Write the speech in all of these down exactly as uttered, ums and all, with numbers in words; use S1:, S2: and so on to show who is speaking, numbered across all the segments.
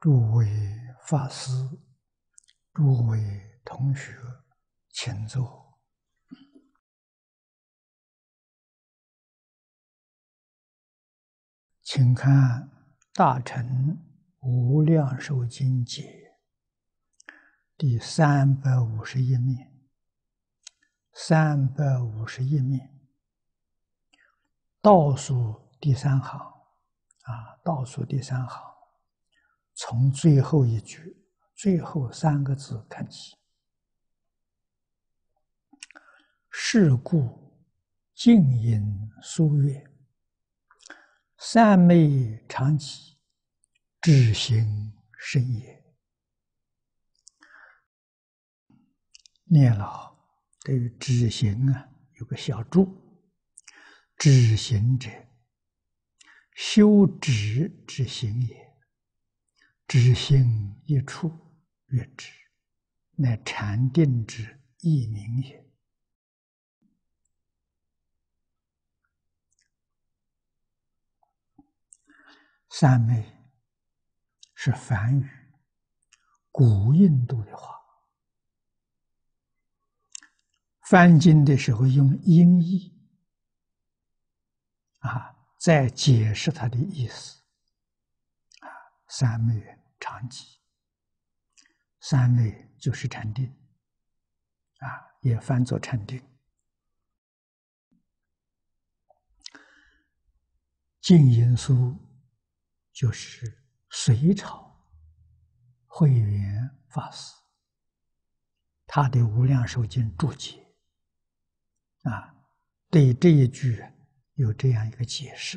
S1: 诸位法师、诸位同学，请坐。请看《大乘无量寿经解》第三百五十一面，三百五十一面倒数第三行啊，倒数第三行，从最后一句最后三个字看起。是故静音苏月，三昧常寂，智行深也。念老对于知行啊有个小注：知行者，修止之行也。知行一处，曰止，乃禅定之义名也。三昧是梵语，古印度的话。翻经的时候用音译啊，再解释它的意思啊。三昧常寂，三昧就是禅定啊，也翻作禅定。净音苏就是隋朝慧远法师他的《无量寿经》注解啊，对这一句有这样一个解释：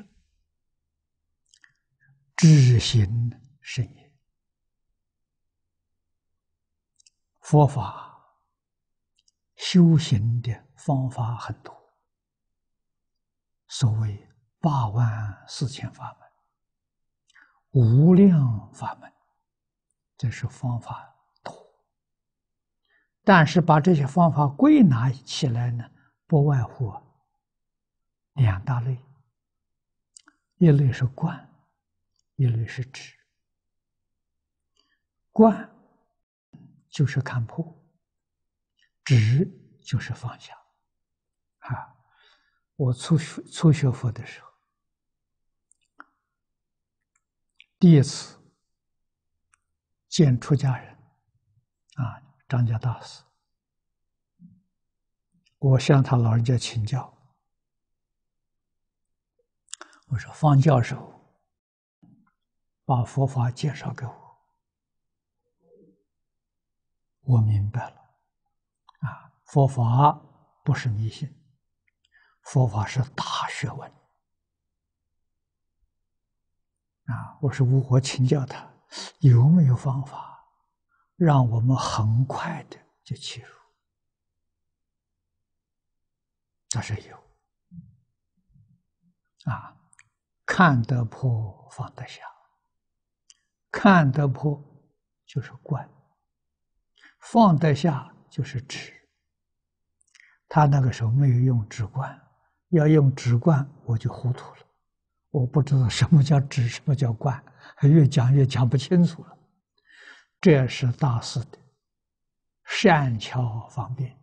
S1: 知行深也。佛法修行的方法很多，所谓八万四千法门、无量法门，这是方法多。但是把这些方法归纳起来呢，不外乎两大类，一类是观，一类是知。观就是看破，知就是放下。啊，我初学初学佛的时候，第一次见出家人啊，张家大师，我向他老人家请教，我说方教授把佛法介绍给我，我明白了啊，佛法不是迷信，佛法是大学问啊。我说我请教他有没有方法让我们很快的就切入。他说有啊，看得破放得下，看得破就是观，放得下就是知。他那个时候没有用直观，要用直观我就糊涂了，我不知道什么叫直，什么叫观，越讲越讲不清楚了。这是大师的善巧方便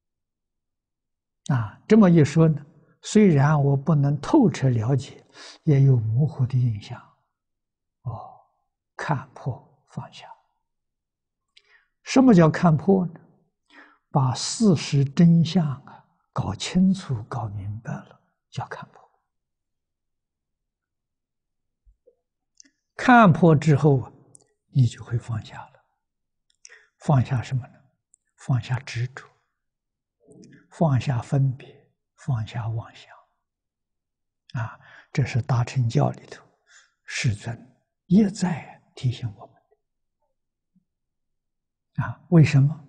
S1: 啊。这么一说呢，虽然我不能透彻了解，也有模糊的印象。哦，看破放下。什么叫看破呢？把事实真相啊搞清楚、搞明白了，叫看破。看破之后啊，你就会放下了。放下什么呢？放下执着，放下分别，放下妄想。啊，这是大乘教里头世尊一再提醒我们的啊。为什么？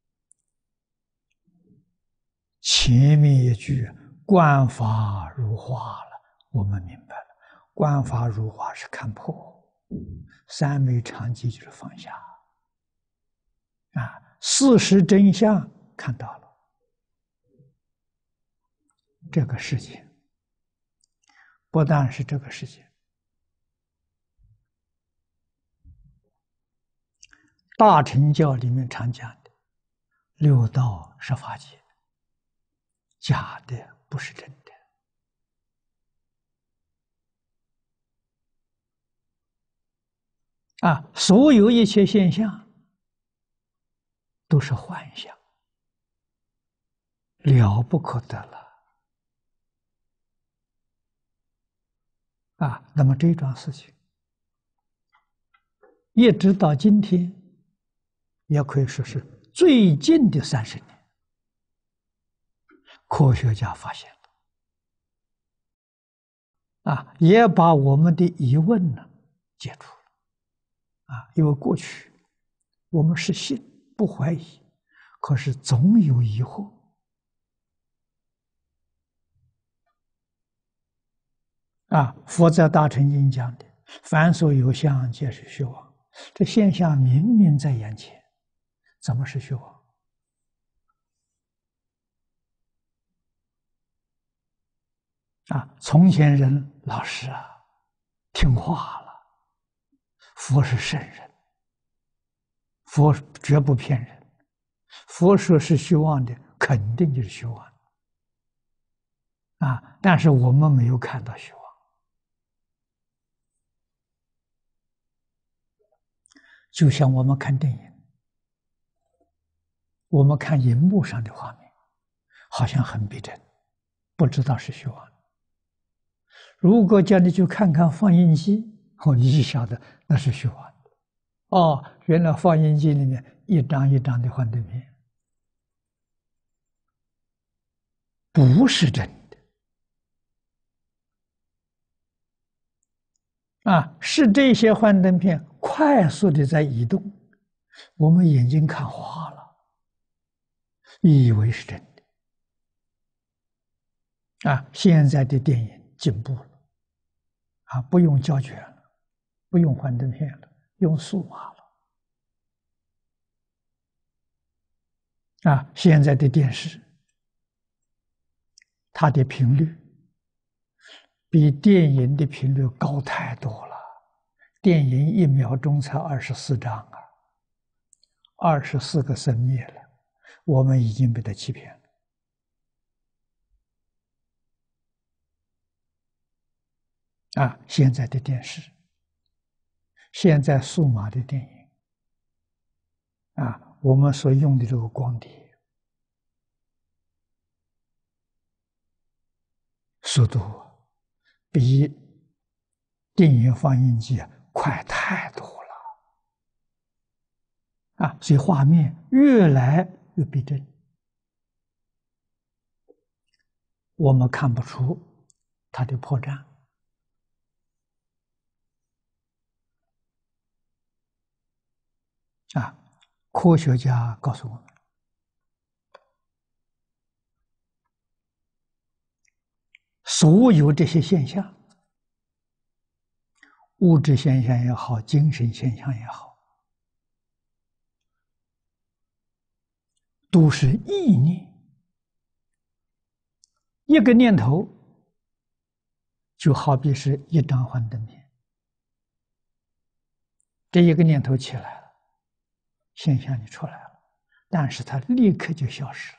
S1: 前面一句观法如化了，我们明白了，观法如化是看破，三昧常寂就是放下啊。事实真相看到了，这个世界不但是这个世界， 大乘教里面常讲的六道是法界，假的不是真的。啊，所有一切现象都是幻象，了不可得了。啊，那么这桩事情，一直到今天，也可以说是最近的三十年，科学家发现了，啊，也把我们的疑问呢解除了。啊，因为过去我们是信不怀疑，可是总有疑惑。啊，佛在大乘经讲的，凡所有相，皆是虚妄。这现象明明在眼前，怎么是虚妄？啊，从前人老实啊，听话了。佛是圣人，佛绝不骗人。佛说是虚妄的，肯定就是虚妄。啊，但是我们没有看到虚妄。就像我们看电影，我们看荧幕上的画面，好像很逼真，不知道是虚妄。如果叫你去看看放映机，哦，你就晓得那是虚妄的。哦，原来放映机里面一张一张的幻灯片，不是真的。啊，是这些幻灯片快速的在移动，我们眼睛看花了，以为是真的。啊，现在的电影进步了，啊，不用胶卷了，不用幻灯片了，用数码了。啊，现在的电视，它的频率比电影的频率高太多了。电影一秒钟才二十四张啊，二十四个生灭了，我们已经被他欺骗了。啊，现在的电视，现在数码的电影，啊，我们所用的这个光碟，速度比电影放映机快太多了。啊，所以画面越来越逼真，我们看不出它的破绽。啊，科学家告诉我们，所有这些现象，物质现象也好，精神现象也好，都是意念。一个念头就好比是一张幻灯片，这一个念头起来了，现象就出来了，但是它立刻就消失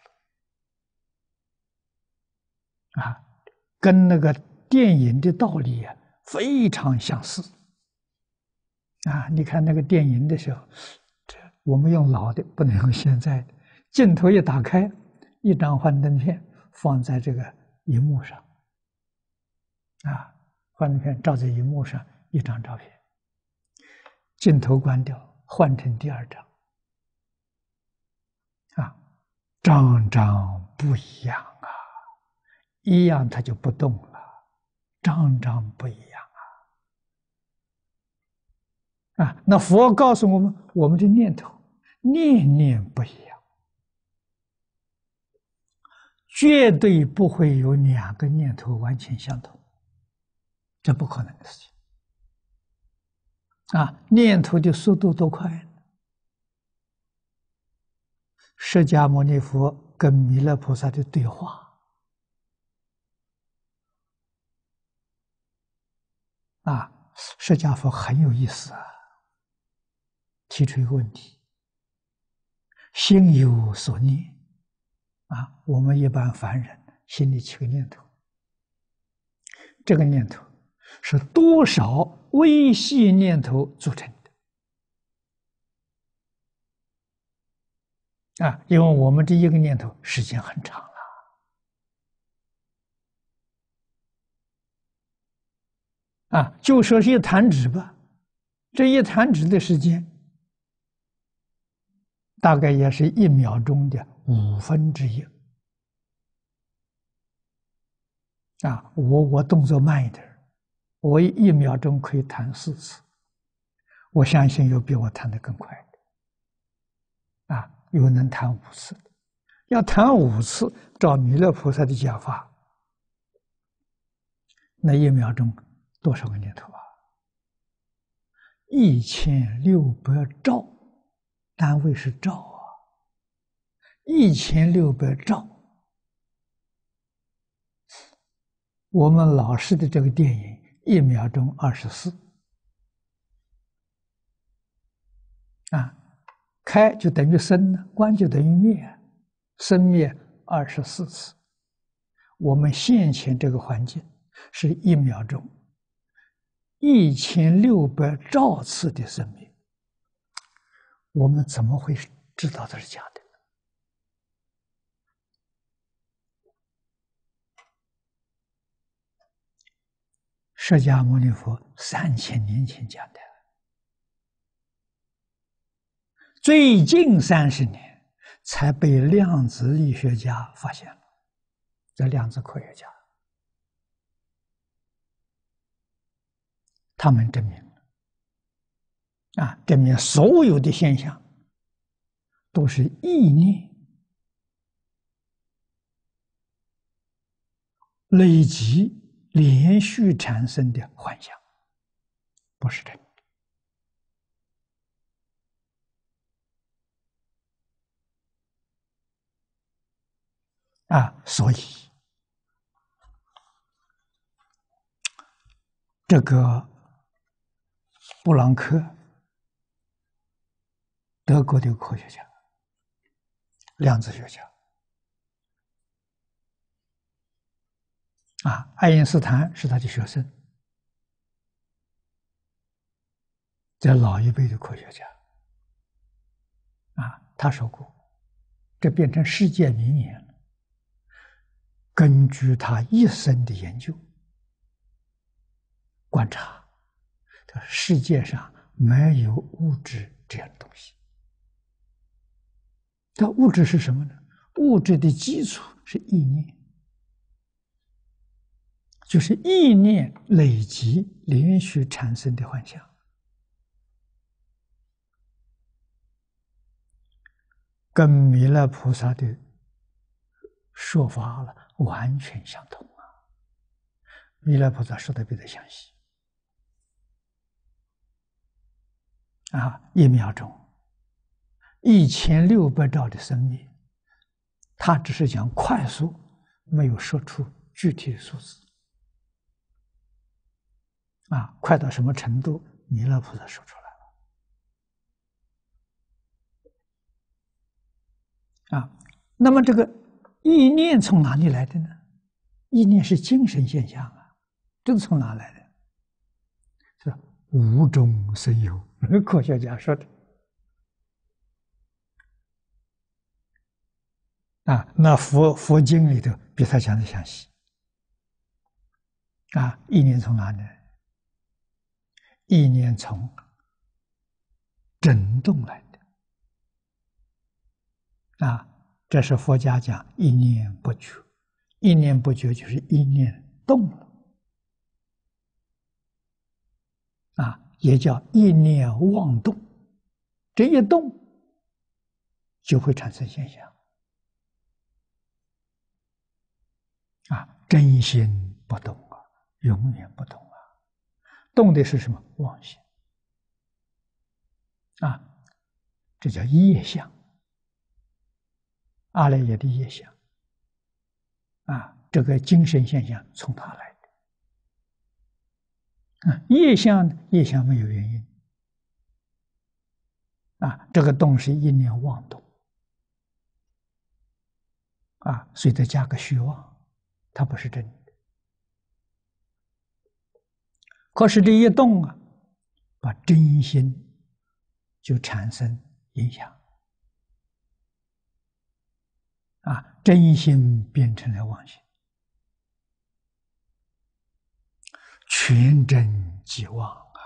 S1: 了。啊，跟那个电影的道理啊非常相似。啊，你看那个电影的时候，这我们用老的，不能用现在的。镜头一打开，一张幻灯片放在这个荧幕上，啊，幻灯片照在荧幕上，一张照片，镜头关掉，换成第二张，啊，张张不一样啊，一样它就不动了，张张不一样啊，啊，那佛告诉我们，我们的念头念念不一样。绝对不会有两个念头完全相同，这不可能的事情。啊，念头的速度多快呢？释迦牟尼佛跟弥勒菩萨的对话，啊，释迦佛很有意思啊，提出一个问题： 心有所念啊，我们一般凡人心里起个念头，这个念头是多少微细念头组成的啊？因为我们这一个念头时间很长了啊，就说是一弹指吧，这一弹指的时间大概也是一秒钟的五分之一啊。我我动作慢一点，我一秒钟可以弹四次，我相信有比我弹得更快的啊，有能弹五次的。要弹五次，照弥勒菩萨的讲法，那一秒钟多少个念头啊？一千六百兆，单位是兆啊，一千六百兆。我们老式的这个电影一秒钟二十四啊，开就等于生，关就等于灭，生灭二十四次。我们现前这个环境是一秒钟一千六百兆次的生命，我们怎么会知道这是假的？释迦牟尼佛三千年前讲的，最近三十年才被量子力学家发现了，这量子科学家，他们证明了啊，证明所有的现象都是意念累积连续产生的幻象，不是真的啊。所以这个布朗克，德国的科学家，量子学家啊，爱因斯坦是他的学生，这老一辈的科学家啊，他说过，这变成世界名言了。根据他一生的研究观察，这世界上没有物质这样的东西。这物质是什么呢？物质的基础是意念，就是意念累积连续产生的幻象，跟弥勒菩萨的说法了完全相同啊！弥勒菩萨说的比较详细啊，一秒钟一千六百兆的生命，他只是讲快速，没有说出具体的数字啊，快到什么程度？弥勒菩萨说出来了啊。那么这个意念从哪里来的呢？意念是精神现象啊，这是从哪来的？是无中生有，科学家说的啊。那佛佛经里头比他讲的详细啊。意念从哪里来？意念从震动来的啊。这是佛家讲一念不觉，一念不觉就是一念动了啊，也叫一念妄动。这一动就会产生现象啊，真心不动啊，永远不动啊。动的是什么？妄心啊，这叫业相。阿赖耶的业相啊，这个精神现象从他来的啊。业相业相没有原因啊，这个动是一念妄动啊，所以再加个虚妄，它不是真的。可是这一动啊，把真心就产生影响，啊，真心变成了妄心，全真即妄啊！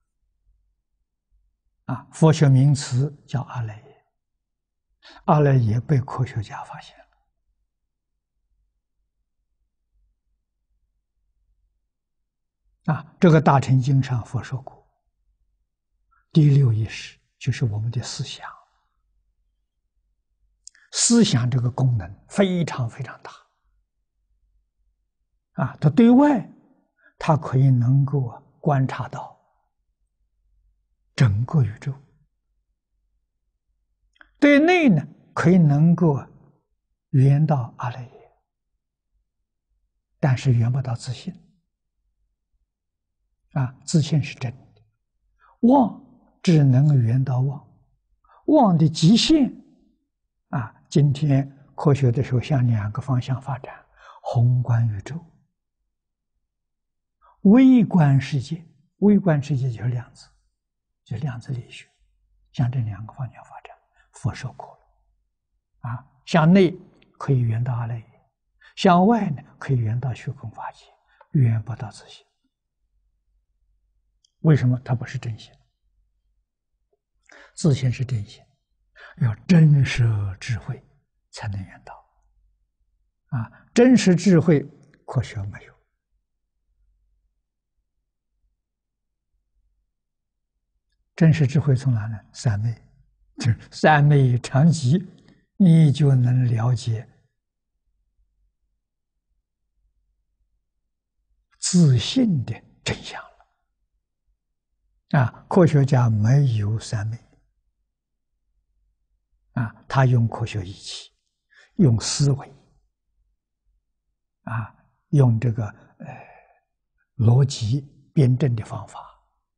S1: 啊，佛学名词叫阿赖耶，阿赖耶被科学家发现了。啊，这个大乘经上佛说过，第六意识就是我们的思想，思想这个功能非常非常大。啊，它对外，它可以能够啊观察到整个宇宙；对内呢，可以能够圆到阿赖耶，但是圆不到自信。啊，自信是真的，妄只能圆到妄，妄的极限啊！今天科学的时候向两个方向发展：宏观宇宙、微观世界。微观世界就是量子，就是量子力学，向这两个方向发展。佛说过了啊，向内可以圆到阿赖耶，向外呢可以圆到虚空法界，圆不到自信。为什么它不是真心？自信是真心，要真实智慧才能圆到。啊，真实智慧科学没有。真实智慧从哪呢？三昧，就是三昧常寂，你就能了解自信的真相了。啊，科学家没有三昧，啊，他用科学仪器，用思维，啊，用这个呃逻辑辩证的方法，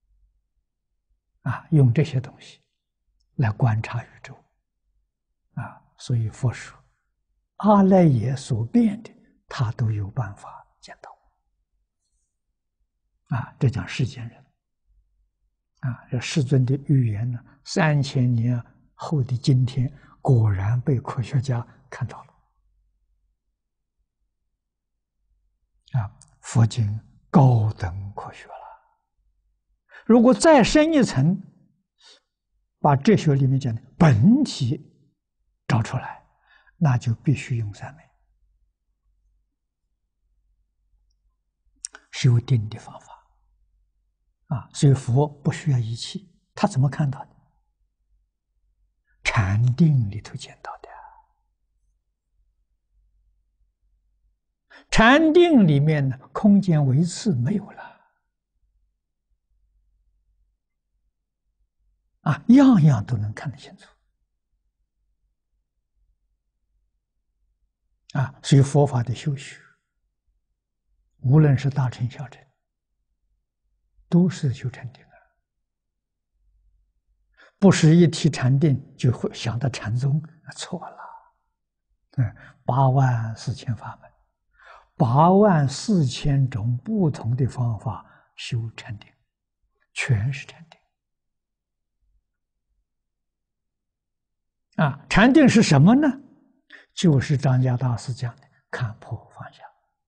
S1: 啊，用这些东西来观察宇宙，啊，所以佛说，阿赖耶所变的，他都有办法见到，啊，这讲世间人。啊，这世尊的预言呢，三千年后的今天，果然被科学家看到了。啊，佛经高等科学了。如果再深一层，把哲学里面讲的本体找出来，那就必须用三昧，修定的方法。啊，所以佛不需要仪器，他怎么看到的？禅定里头见到的。禅定里面呢，空间维次没有了，啊，样样都能看得清楚。啊，所以佛法的修学，无论是大乘小乘，都是修禅定啊，不是一提禅定就会想到禅宗，错了。嗯，八万四千法门，八万四千种不同的方法修禅定，全是禅定。啊，禅定是什么呢？就是张家大师讲的看破放下。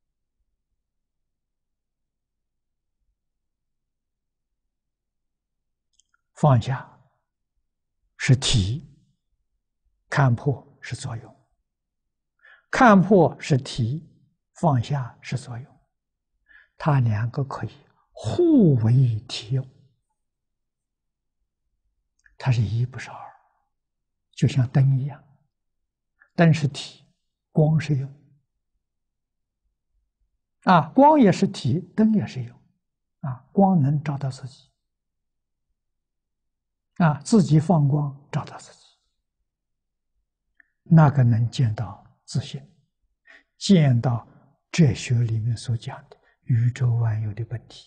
S1: 放下是体，看破是作用；看破是体，放下是作用。它两个可以互为体用，它是一不是二，就像灯一样，灯是体，光是用。啊，光也是体，灯也是用。啊，光能照到自己。啊，自己放光照到自己，那个能见到自信，见到哲学里面所讲的宇宙万有的本体。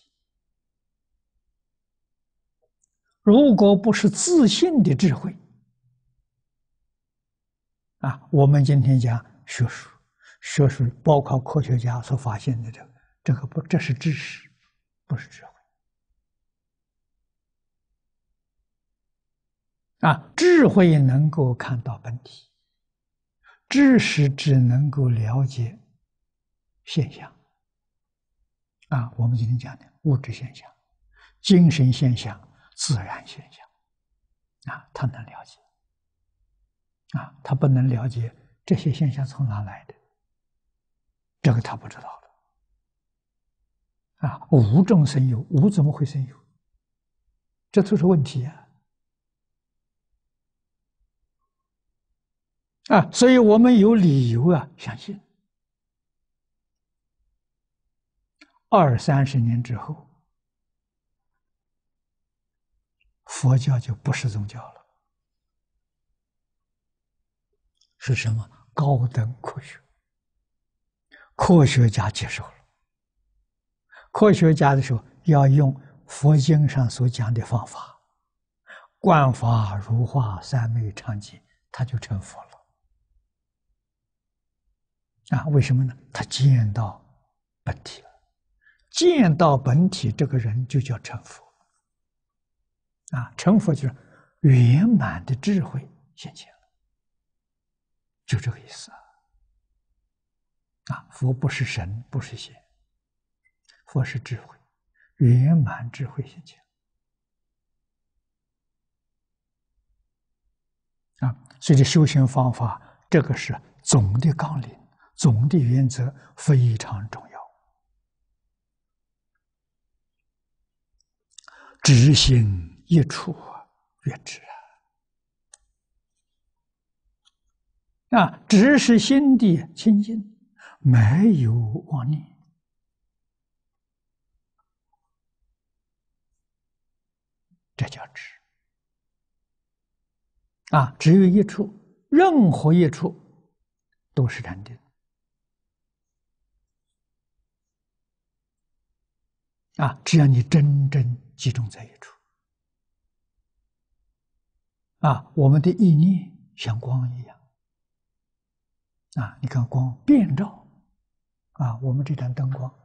S1: 如果不是自信的智慧，啊，我们今天讲学术， 学术包括科学家所发现的这个，这个不，这是知识，不是智慧。啊，智慧能够看到本体，知识只能够了解现象。啊，我们今天讲的物质现象、精神现象、自然现象，啊，他能了解。啊，他不能了解这些现象从哪来的，这个他不知道的。啊，无中生有，无怎么会生有？这都是问题啊！啊，所以我们有理由啊，相信二三十年之后，佛教就不是宗教了，是什么？高等科学，科学家接受了。科学家的时候要用佛经上所讲的方法，观法如化三昧常寂，他就成佛了。啊，为什么呢？他见到本体了，见到本体，这个人就叫成佛。啊，成佛就是圆满的智慧现前了，就这个意思啊。啊，佛不是神，不是仙，佛是智慧，圆满智慧现前。啊，所以这修行方法，这个是总的纲领。总的原则非常重要，知行一处悦知啊！啊，只是心地清净，没有妄念，这叫知。啊，只有一处，任何一处都是禅定。啊，只要你真正集中在一处，啊，我们的意念像光一样，啊，你看光遍照，啊，我们这盏灯光，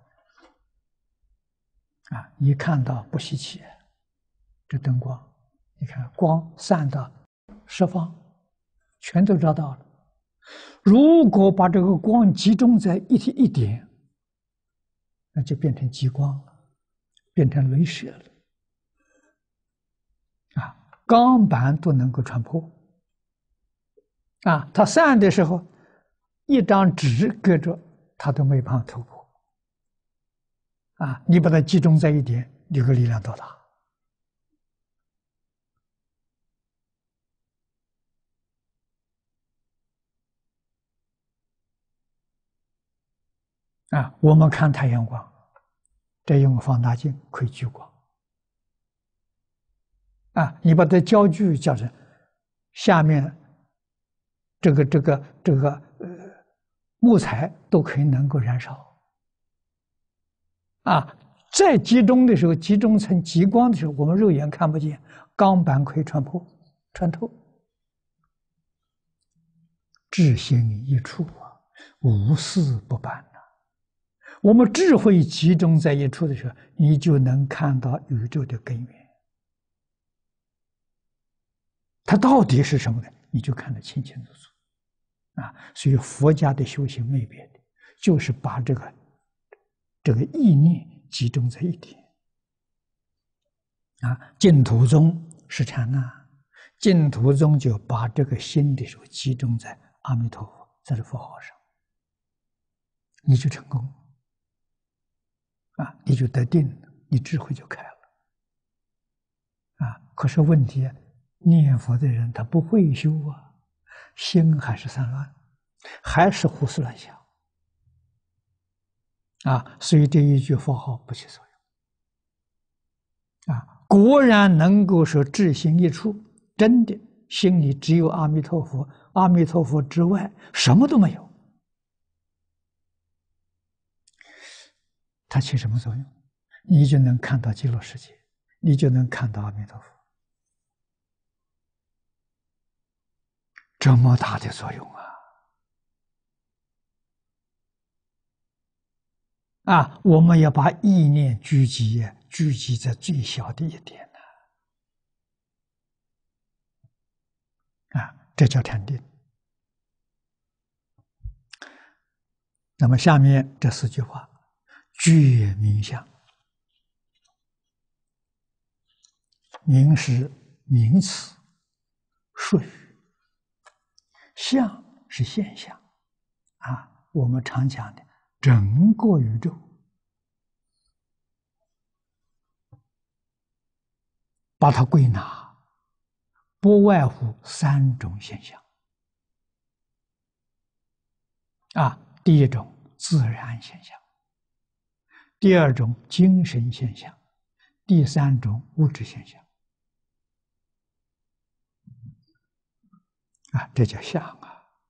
S1: 啊，一看到不稀奇，这灯光，你看光散到十方，全都照到了。如果把这个光集中在一体一点，那就变成极光了。变成镭射了，啊，钢板都能够穿破，啊，它散的时候，一张纸隔着，它都没办法突破，啊，你把它集中在一点，这个力量多大？啊，我们看太阳光，这用放大镜可以聚光。啊，你把它焦距叫成下面这个这个这个呃木材都可以能够燃烧。啊，在集中的时候，集中成极光的时候，我们肉眼看不见，钢板可以穿破、穿透。智心一处啊，无事不办呐。我们智慧集中在一处的时候，你就能看到宇宙的根源。它到底是什么呢？你就看得清清楚楚，啊！所以佛家的修行没别的，就是把这个这个意念集中在一点。啊，净土宗是禅那，净土宗就把这个心的时候集中在阿弥陀佛这个佛号上，你就成功，啊，你就得定了，你智慧就开了，啊！可是问题，念佛的人他不会修啊，心还是散乱，还是胡思乱想，啊！所以这一句佛号不起作用，啊！果然能够说智心一处，真的心里只有阿弥陀佛，阿弥陀佛之外什么都没有，它起什么作用？你就能看到极乐世界，你就能看到阿弥陀佛，这么大的作用啊！ 啊，我们要把意念聚集，聚集在最小的一点呢。啊，这叫禅定。那么下面这四句话：觉名相，名是名词、术语，相是现象。啊，我们常讲的整个宇宙，把它归纳，不外乎三种现象。啊，第一种自然现象，第二种精神现象，第三种物质现象。啊，这叫相啊。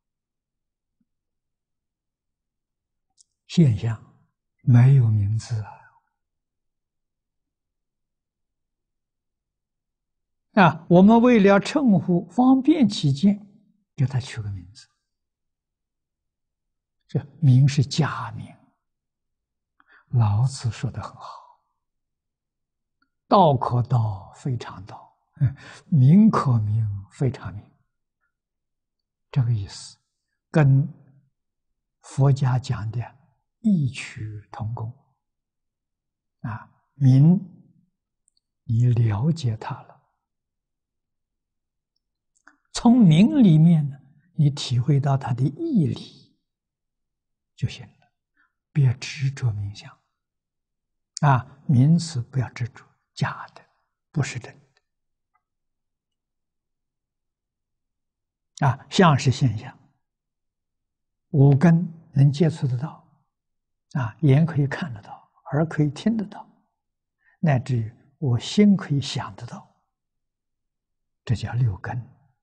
S1: 现象没有名字啊。啊，我们为了称呼方便起见，给它取个名字。这名是假名，老子说的很好：“道可道，非常道；名可名，非常名。”这个意思，跟佛家讲的异曲同工。啊，名你了解它了，从名里面呢，你体会到它的义理就行了，别执着名相。啊，名词不要执着，假的，不是真的。啊，相是现象，五根能接触得到，啊，眼可以看得到，耳可以听得到，乃至于我心可以想得到，这叫六根。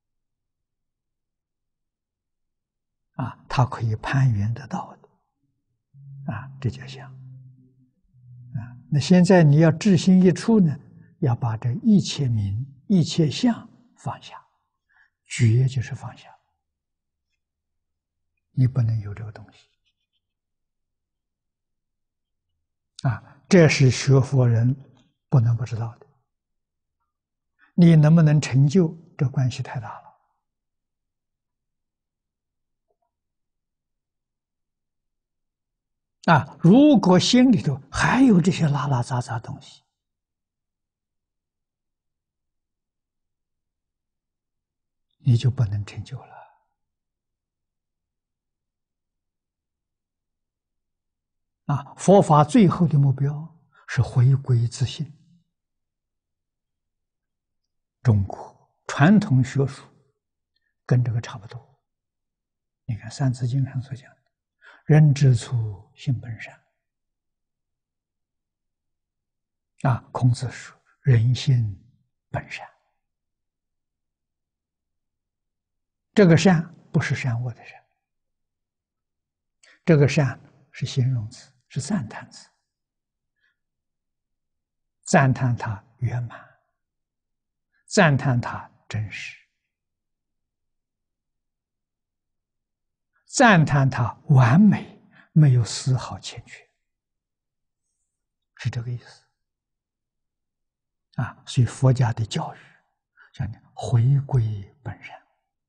S1: 啊，它可以攀缘得到的，啊，这叫相。啊，那现在你要智心一出呢，要把这一切名、一切相放下，觉就是放下，你不能有这个东西。啊，这是学佛人不能不知道的。你能不能成就，这关系太大了。啊，如果心里头还有这些拉拉杂杂东西，你就不能成就了。啊，佛法最后的目标是回归自性。中国传统学术跟这个差不多。你看《三字经》上所讲的“人之初，性本善”。啊，孔子说“人性本善”。这个善不是善恶的善，这个善是形容词，是赞叹词，赞叹它圆满，赞叹它真实，赞叹它完美，没有丝毫欠缺，是这个意思。啊，所以佛家的教育讲的回归本善。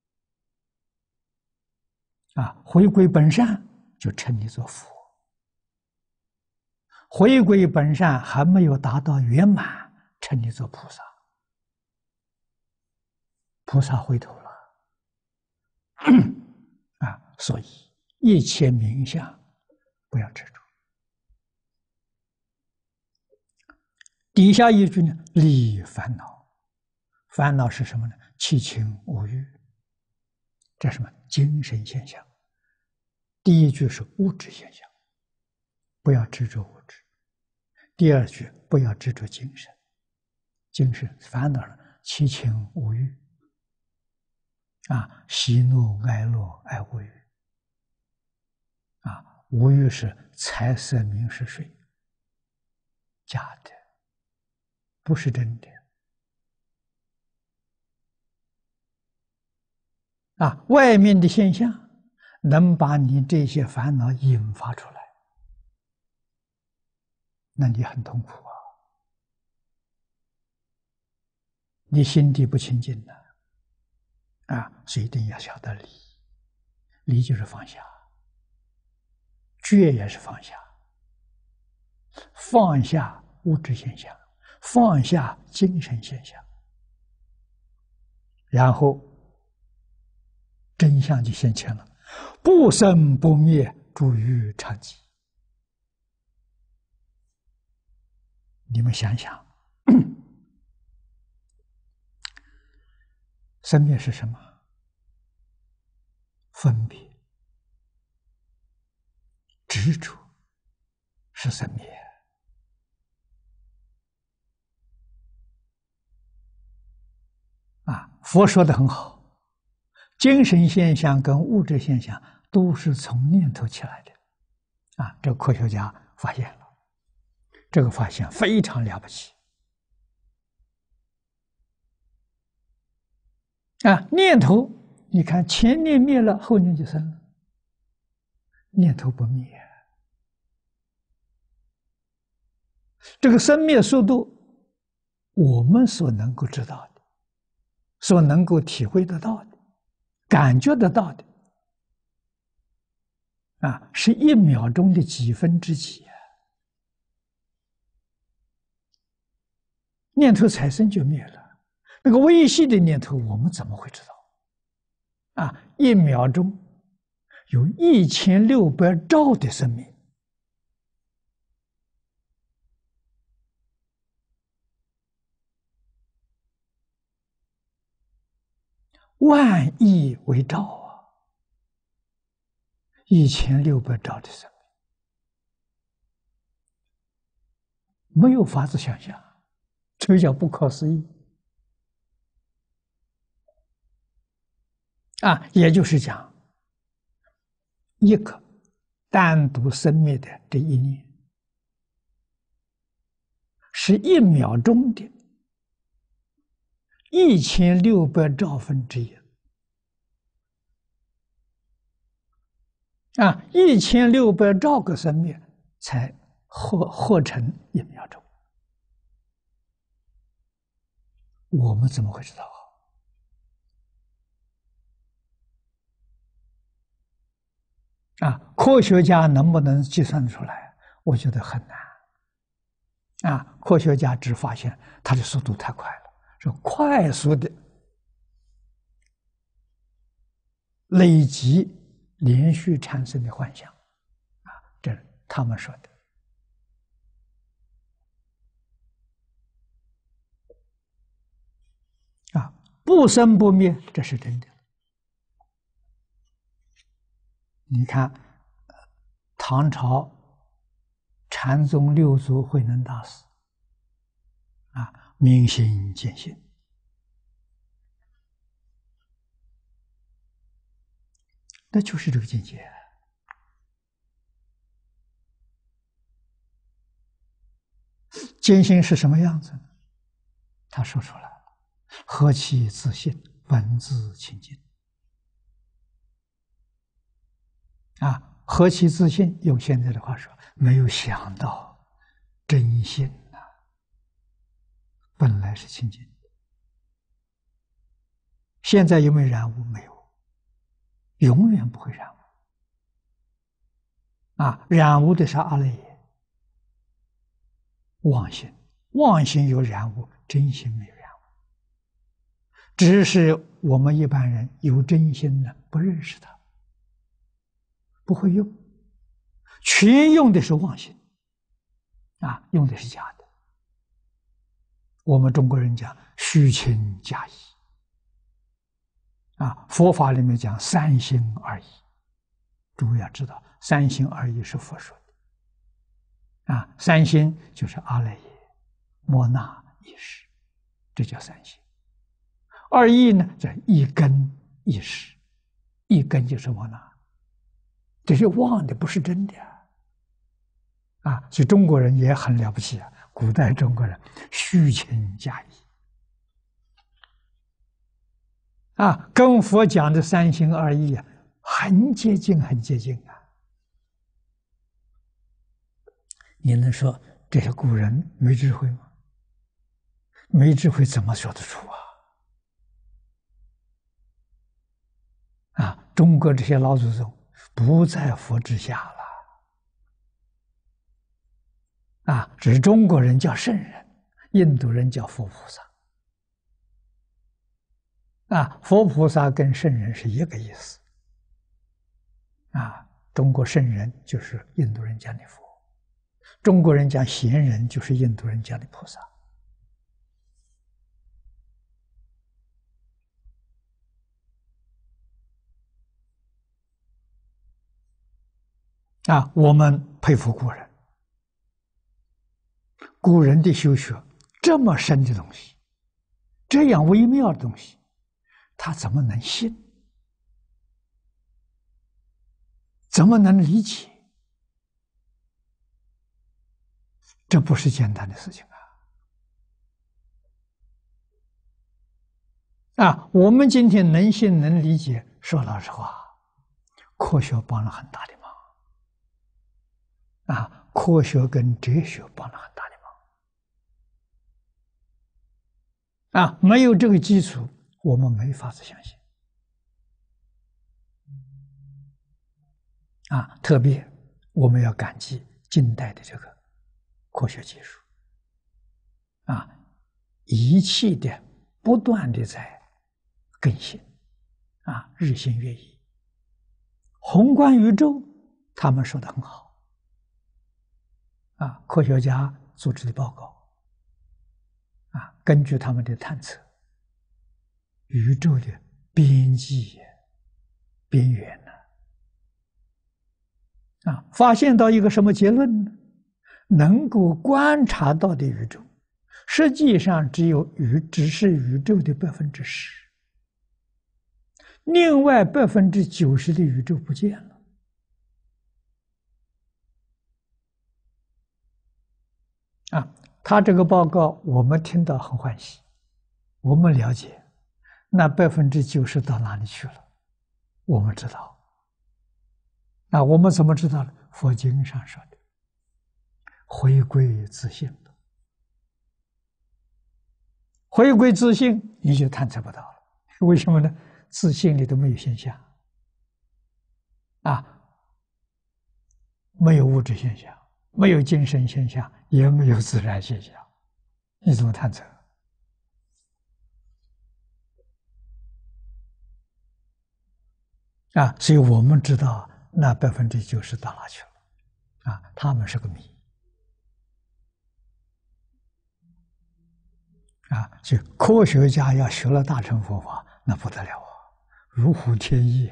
S1: 啊，回归本善就称你做佛。回归本善还没有达到圆满，称你做菩萨。菩萨回头了。啊，所以一切名相不要执着。底下一句呢，离烦恼。烦恼是什么呢？七情五欲。这是什么？精神现象。第一句是物质现象，不要执着物质。第二句不要执着精神，精神烦恼了七情五欲。啊，喜怒哀乐爱恶欲。啊，五欲是财色名食睡，假的，不是真的。啊，外面的现象能把你这些烦恼引发出来， 那你很痛苦啊，你心地不清净的啊，所以一定要晓得离，离就是放下，觉也是放下，放下物质现象，放下精神现象，然后真相就现前了，不生不灭，诸于常寂。你们想想，生灭是什么？分别、执着是生灭。啊，佛说的很好，精神现象跟物质现象都是从念头起来的。啊，这个科学家发现了，这个发现非常了不起。啊，念头，你看前念灭了，后念就生了，念头不灭。这个生灭速度，我们所能够知道的，所能够体会得到的，感觉得到的，啊，是一秒钟的几分之几啊！念头产生就灭了，那个微细的念头，我们怎么会知道？啊，一秒钟有一千六百兆的生命，万亿为兆啊！一千六百兆的生命，没有法子想象，这叫不可思议啊！也就是讲，一个单独生灭的这一念，是一秒钟的一千六百兆分之一啊！一千六百兆个生灭才合合成一秒钟，我们怎么会知道？啊，科学家能不能计算出来？我觉得很难。啊，科学家只发现它的速度太快了，是快速的累积连续产生的幻象。啊，这是他们说的。啊，不生不灭，这是真的。你看，唐朝禅宗六祖慧能大师啊，明心见性，那就是这个境界。见性是什么样子呢？他说出来了：何其自信，本自清净。啊，何其自信！用现在的话说，没有想到真心呐、啊，本来是清净的。现在有没有染污？没有，永远不会染污。啊，染污的是阿赖耶，妄心，妄心有染污，真心没有染污。只是我们一般人有真心呢，不认识它。不会用，全用的是妄心，啊，用的是假的。我们中国人讲虚情假意，啊，佛法里面讲三心二意。诸位要知道，三心二意是佛说的，啊，三心就是阿赖耶、摩那、意识，这叫三心。二意呢，叫一根一识，一根就是摩那。这是妄的，不是真的啊！啊，所以中国人也很了不起啊！古代中国人虚情假意啊，跟佛讲的三心二意啊，很接近，很接近啊！你能说这些古人没智慧吗？没智慧怎么说得出啊？啊，中国这些老祖宗不在佛之下了。啊，只是中国人叫圣人，印度人叫佛菩萨。啊，佛菩萨跟圣人是一个意思。啊，中国圣人就是印度人讲的佛，中国人讲贤人就是印度人讲的菩萨。啊，我们佩服古人，古人的修学这么深的东西，这样微妙的东西，他怎么能信？怎么能理解？这不是简单的事情啊！啊，我们今天能信能理解，说老实话，科学帮了很大的忙。啊，科学跟哲学帮了很大的忙。啊，没有这个基础，我们没法子相信。啊，特别我们要感激近代的这个科学技术。啊，仪器的不断的在更新，啊，日新月异。宏观宇宙，他们说的很好。啊，科学家组织的报告，啊，根据他们的探测，宇宙的边际边缘呢，啊，发现到一个什么结论呢？能够观察到的宇宙，实际上只有宇只是宇宙的百分之十，另外百分之九十的宇宙不见了。啊，他这个报告我们听到很欢喜，我们了解，那百分之九十到哪里去了？我们知道。那我们怎么知道呢？佛经上说的，回归自性。回归自性，你就探测不到了。为什么呢？自性里都没有现象，啊，没有物质现象，没有精神现象，也没有自然现象，你怎么探测？啊，所以我们知道那百分之九十到哪去了？啊，他们是个谜。啊，所以科学家要学了大乘佛法，那不得了啊，如虎添翼。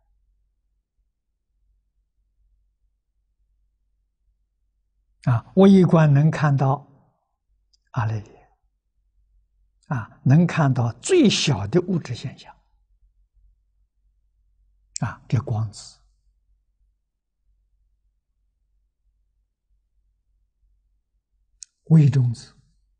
S1: 啊，微观能看到阿赖耶，啊，能看到最小的物质现象，啊，这光子，微中子，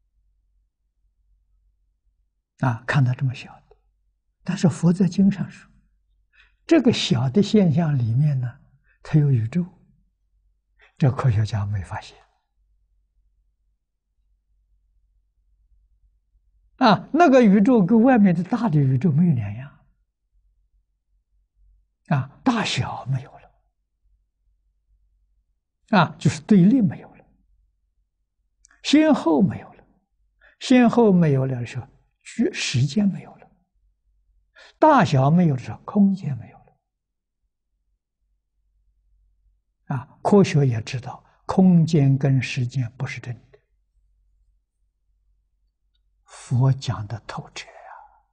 S1: 啊，看到这么小的，但是佛在经上说，这个小的现象里面呢，它有宇宙，这科学家没发现。啊，那个宇宙跟外面的大的宇宙没有两样，啊，大小没有了，啊，就是对立没有了，先后没有了，先后没有了的时候，时时间没有了，大小没有的时候，空间没有了，啊，科学也知道，空间跟时间不是真的。佛讲的透彻呀，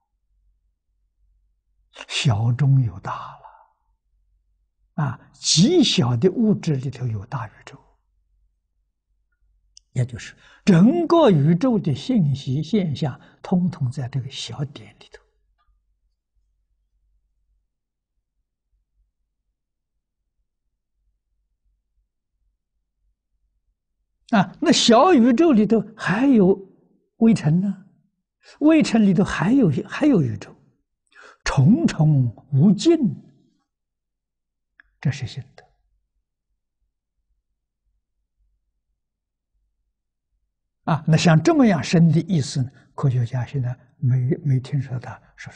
S1: 小中有大了，啊，极小的物质里头有大宇宙，也就是整个宇宙的信息现象，通通在这个小点里头。啊，那小宇宙里头还有微尘呢，微尘里头还有还有宇宙，重重无尽，这是心得。 啊，那像这么样深的意思呢，科学家现在没没听说他说出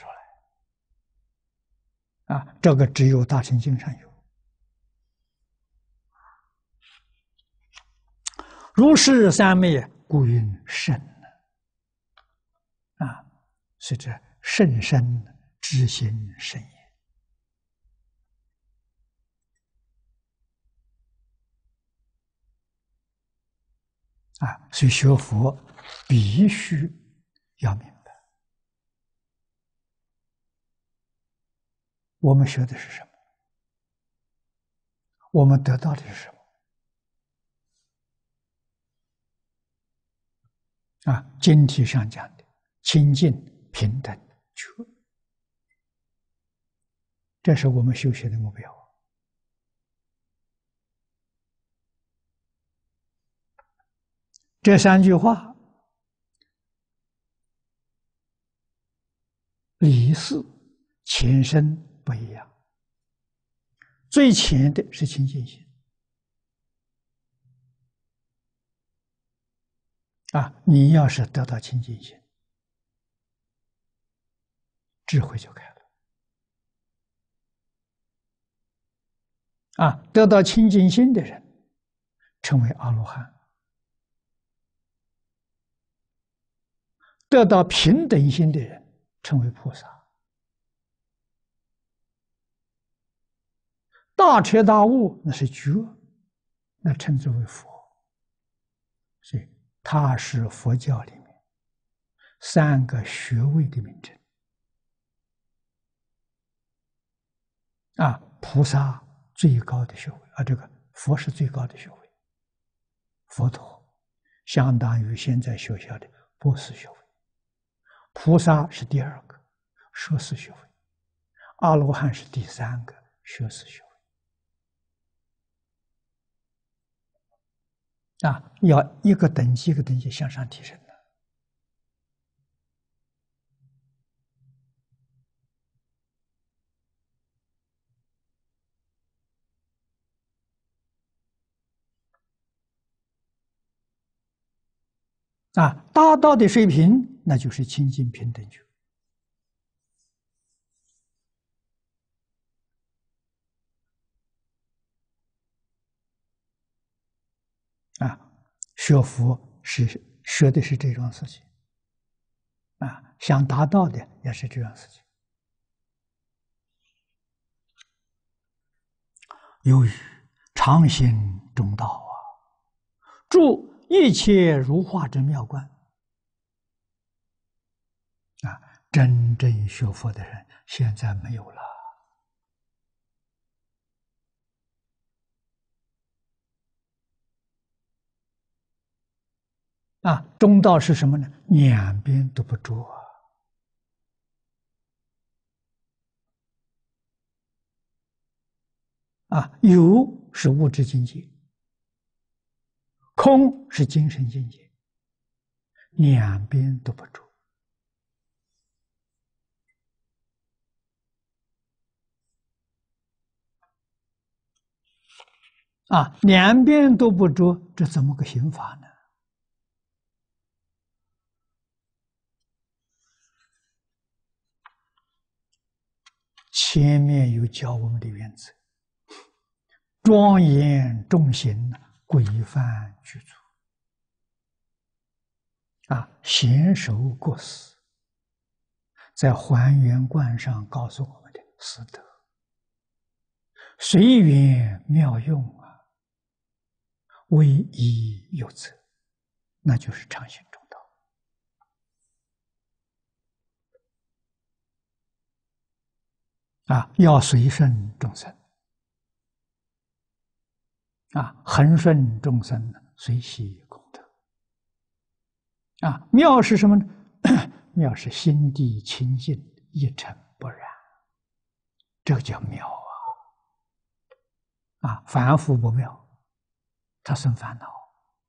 S1: 来。啊，这个只有大乘经上有。如是三昧，故云甚啊，是这甚深知心深也。啊，所以学佛必须要明白，我们学的是什么，我们得到的是什么。啊，经题上讲的清净平等觉，这是我们修学的目标。这三句话理事前身不一样，最前的是清净心啊，你要是得到清净心，智慧就开了啊。得到清净心的人称为阿罗汉，得到平等心的人称为菩萨。大彻大悟那是觉，那称之为佛。所以它是佛教里面三个学位的名称啊。菩萨最高的学位啊，这个佛是最高的学位，佛陀相当于现在学校的博士学位，菩萨是第二个硕士学位，阿罗汉是第三个学士学位。啊，要一个等级一个等级向上提升的。啊，达到的水平，那就是清净平等觉。啊，学佛是学的是这桩事情。啊，想达到的也是这样事情。由于常行中道啊，住一切如化之妙观啊，真正学佛的人现在没有了。啊，中道是什么呢？两边都不住啊。啊，有是物质境界，空是精神境界，两边都不住。啊，两边都不住，这怎么个行法呢？前面有教我们的原则：庄严重行，规范具足。啊，娴熟过失，在还原观上告诉我们的师德，随缘妙用啊，唯一有则，那就是常行中道。啊，要随顺众生，啊，恒顺众生，随喜功德。啊，妙是什么呢？妙是心地清净，一尘不染，这个叫妙啊！啊，凡夫不妙，他生烦恼。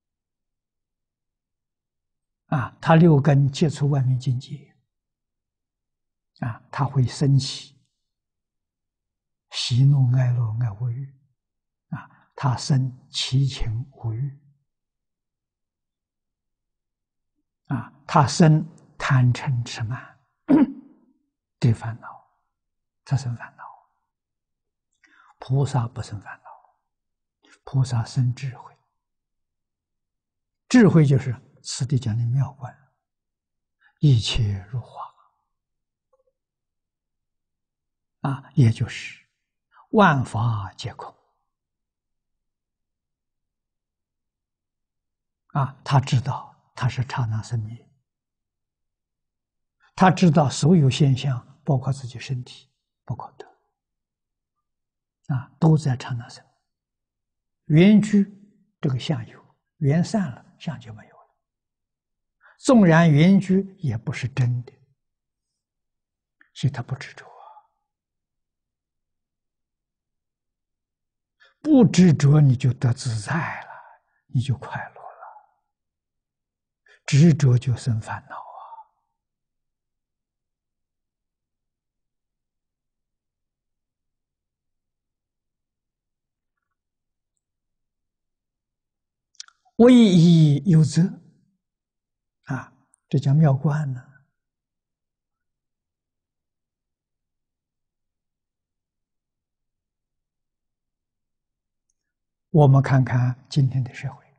S1: 啊，他六根接触外面境界，啊，他会生起喜怒哀乐爱恶欲，啊，他生七情五欲。 他生贪嗔痴慢这烦恼，他生烦恼。菩萨不生烦恼，菩萨生智慧。智慧就是此地讲的妙观，一切如花啊，也就是万法皆空啊。他知道他是刹那生灭，他知道所有现象，包括自己身体不可得啊，都在刹那生。缘聚这个相有，缘散了，相就没有了。纵然缘聚也不是真的，所以他不执着啊。不执着你就得自在了，你就快乐了。执着就生烦恼啊。唯一有则啊，这叫妙观呢。我们看看今天的社会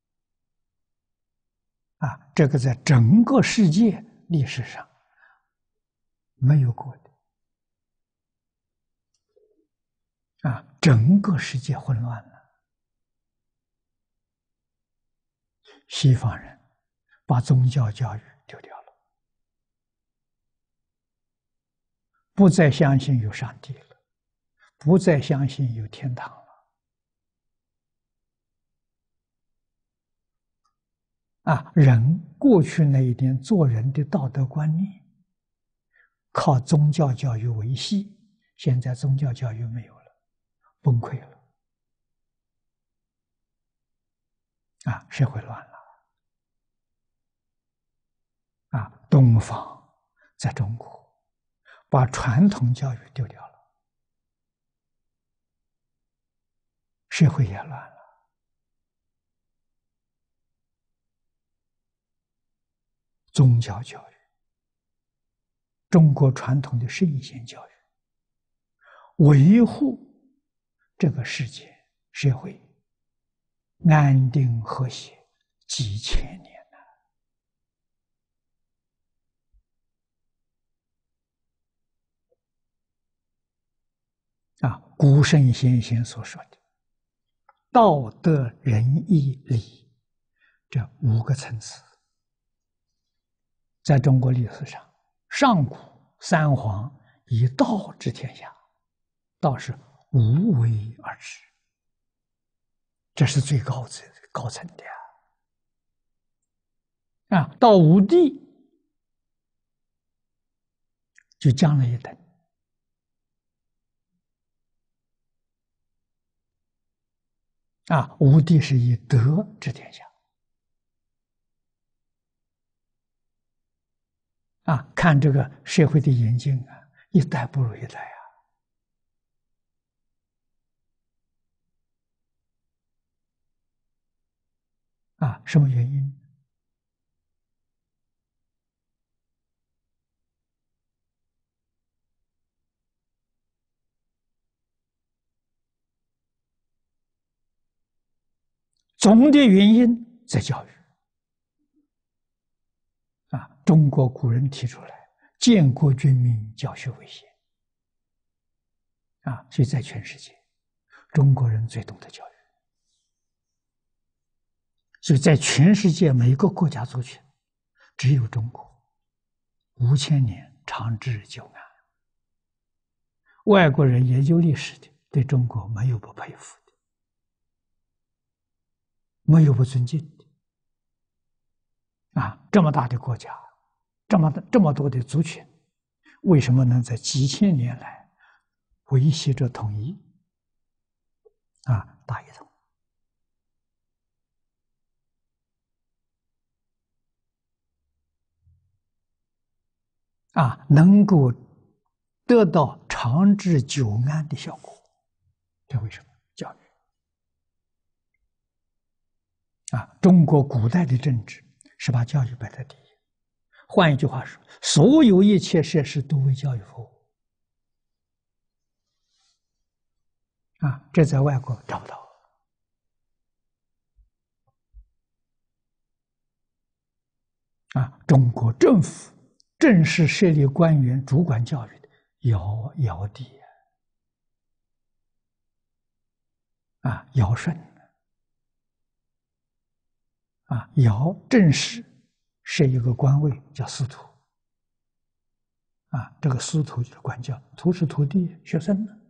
S1: 啊，这个在整个世界历史上没有过的啊，整个世界混乱了。西方人把宗教教育丢掉了，不再相信有上帝了，不再相信有天堂了。啊，人过去那一点做人的道德观念，靠宗教教育维系，现在宗教教育没有了，崩溃了。啊，社会乱了。啊，东方在中国把传统教育丢掉了，社会也乱了。宗教教育，中国传统的圣贤教育，维护这个世界社会安定和谐几千年了。啊，古圣先贤所说的道德仁义礼这五个层次，在中国历史上，上古三皇以道治天下，道是无为而治，这是最高层高层的啊！啊，到武帝就降了一等，啊，武帝是以德治天下，啊，看这个社会的演进啊，一代不如一代啊。啊，什么原因？总的原因在教育。啊，中国古人提出来，建国军民，教学为先。啊，所以在全世界，中国人最懂得教育。所以在全世界每个国家族群，只有中国五千年长治久安。外国人研究历史的，对中国没有不佩服的，没有不尊敬的。啊，这么大的国家，这么这么多的族群，为什么能在几千年来维系着统一？啊，大一统。啊，能够得到长治久安的效果，这为什么？教育。啊，中国古代的政治是把教育摆在第一， 换一句话说，所有一切设施都为教育服务。啊，这在外国找不到。啊，中国政府正式设立官员主管教育的，尧尧帝啊，尧舜啊，尧正式设一个官位叫司徒啊，这个司徒就是管教，徒是徒弟，学生呢。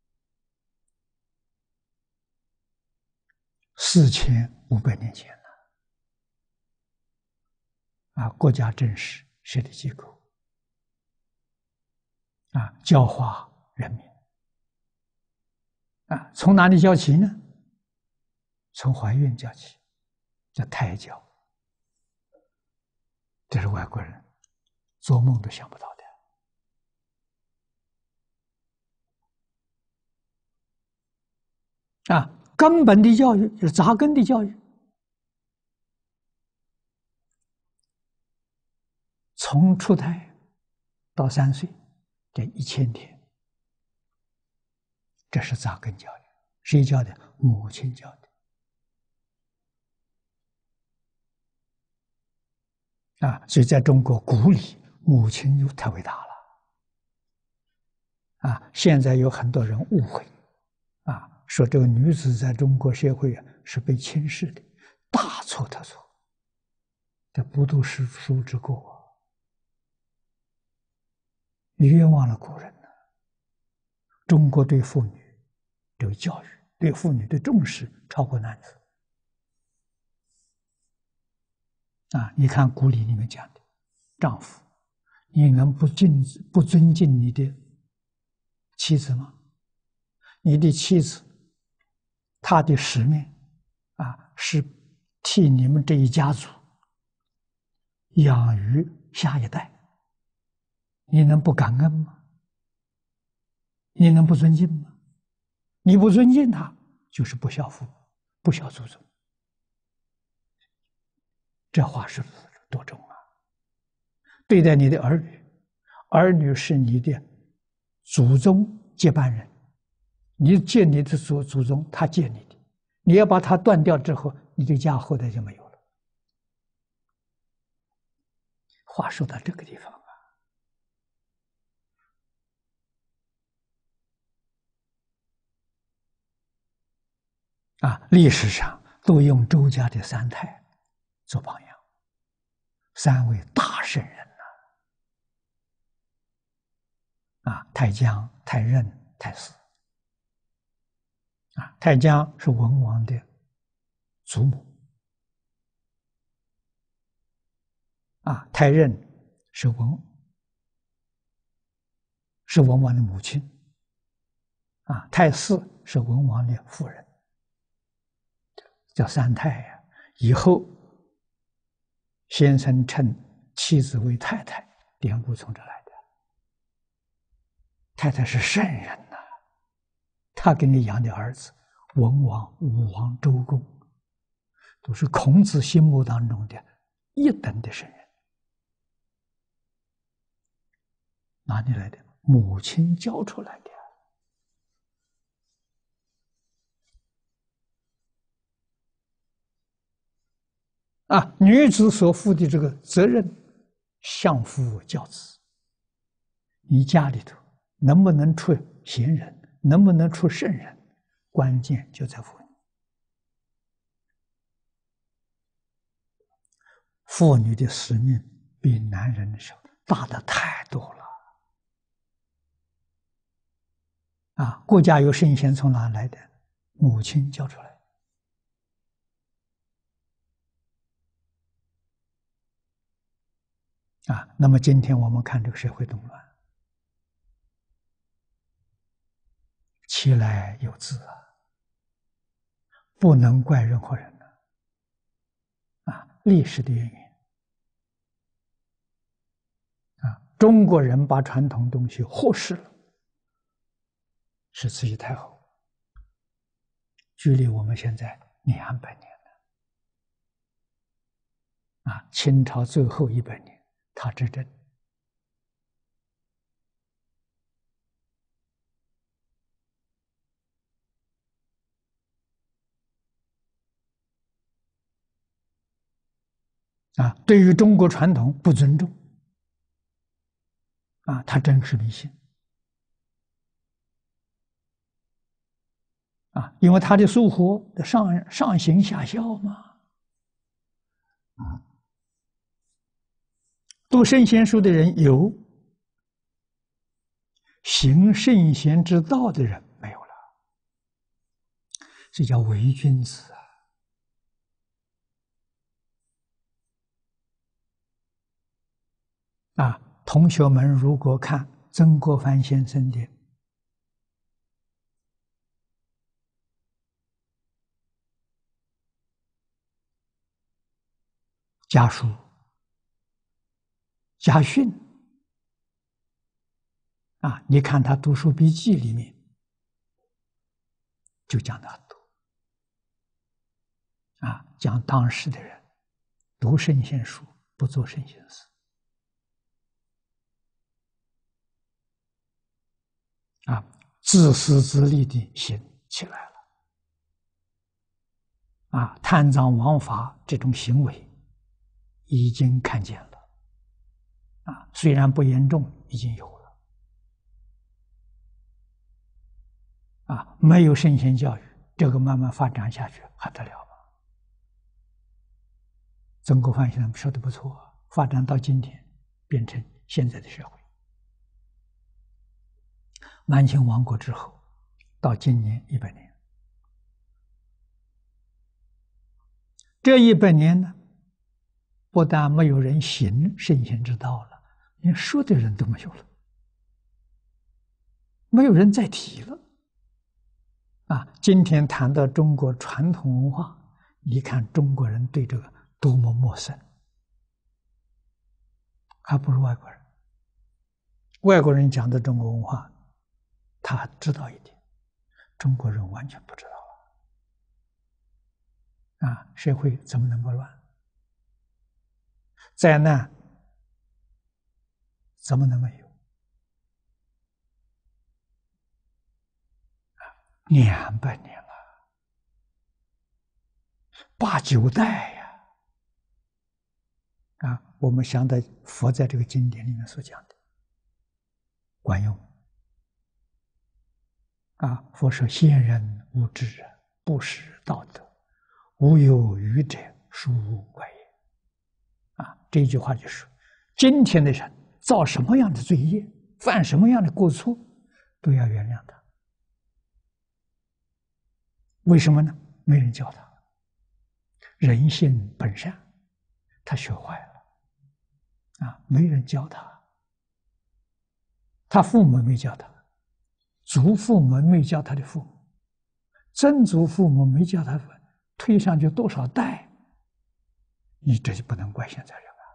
S1: 四千五百年前了啊，国家正式设立机构啊，教化人民啊，从哪里教起呢？从怀孕教起，叫胎教。这是外国人做梦都想不到的啊！根本的教育就是扎根的教育，从出胎到三岁这一千天，这是扎根教育。谁教的？母亲教的。啊，所以在中国古里，母亲又太伟大了。啊，现在有很多人误会，啊，说这个女子在中国社会啊是被轻视的，大错特错。这不读诗书之过啊，你冤枉了古人了。中国对妇女这个教育，对妇女的重视超过男子。啊，你看古礼里面讲的，丈夫，你能不敬不尊敬你的妻子吗？你的妻子，她的使命啊，是替你们这一家族养育下一代，你能不感恩吗？你能不尊敬吗？你不尊敬她，就是不孝父，不孝祖宗。这话是多重啊！对待你的儿女，儿女是你的祖宗接班人，你借你的祖祖宗，他借你的，你要把他断掉之后，你的家后代就没有了。话说到这个地方啊，啊，历史上都用周家的三太做榜样，三位大圣人呐，啊，太姜、太任、太师。啊，太姜是文王的祖母，啊，太任是文是文王的母亲，啊，太师是文王的夫人，叫三太呀。以后先生称妻子为太太，典故从这来的。太太是圣人呐、啊，他给你养的儿子文王、武王、周公，都是孔子心目当中的一等的圣人。哪里来的？母亲教出来的。啊，女子所负的这个责任，相夫教子。你家里头能不能出贤人，能不能出圣人，关键就在妇女。妇女的使命比男人的时候大的太多了。啊，国家有圣贤从哪来的？母亲教出来。啊，那么今天我们看这个社会动乱，其来有自啊，不能怪任何人了。啊，历史的原因。啊，中国人把传统东西忽视了，是慈禧太后，距离我们现在两百年了。啊，清朝最后一百年他执政。啊，对于中国传统不尊重，啊，他真是迷信，啊，因为他的疏忽上上行下效嘛，啊，读圣贤书的人有，行圣贤之道的人没有了，这叫伪君子啊。啊，同学们，如果看曾国藩先生的家书、家训，啊，你看他读书笔记里面就讲的很多，啊，讲当时的人读圣贤书，不做圣贤事。啊，自私自利的心起来了，啊，贪赃枉法这种行为已经看见了，啊，虽然不严重，已经有了，啊，没有圣贤教育，这个慢慢发展下去还得了吗？曾国藩先生说的不错，发展到今天，变成现在的社会。满清亡国之后，到今年一百年，这一百年呢，不但没有人行圣贤之道了，连说的人都没有了，没有人再提了。啊，今天谈到中国传统文化，你看中国人对这个多么陌生，还不如外国人。外国人讲的中国文化，他知道一点，中国人完全不知道啊！啊，社会怎么能够乱？灾难怎么能没有？两百年了，八九代呀！啊，我们想到佛在这个经典里面所讲的，管用。啊，佛说：“先人无知，不识道德，无有愚者，殊无怪也。”啊，这句话就是，今天的人造什么样的罪业，犯什么样的过错，都要原谅他。为什么呢？没人教他，人性本善，他学坏了，啊，没人教他，他父母没教他。祖父母没教他的父母，曾祖父母没教他，推上去多少代，你这就不能怪现在人啊。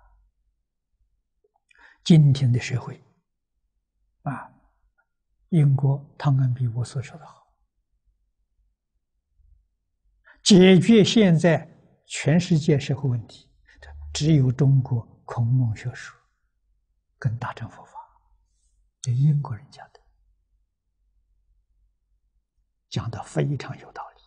S1: 今天的社会，啊，英国汤恩比我所说的好，解决现在全世界社会问题，只有中国孔孟学术跟大乘佛法，这英国人讲的。讲得非常有道理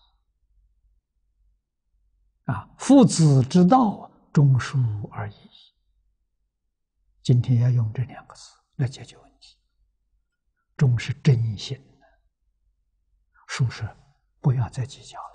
S1: 啊！父子之道，忠恕而已。今天要用这两个字来解决问题。忠是真心的，恕是不要再计较了。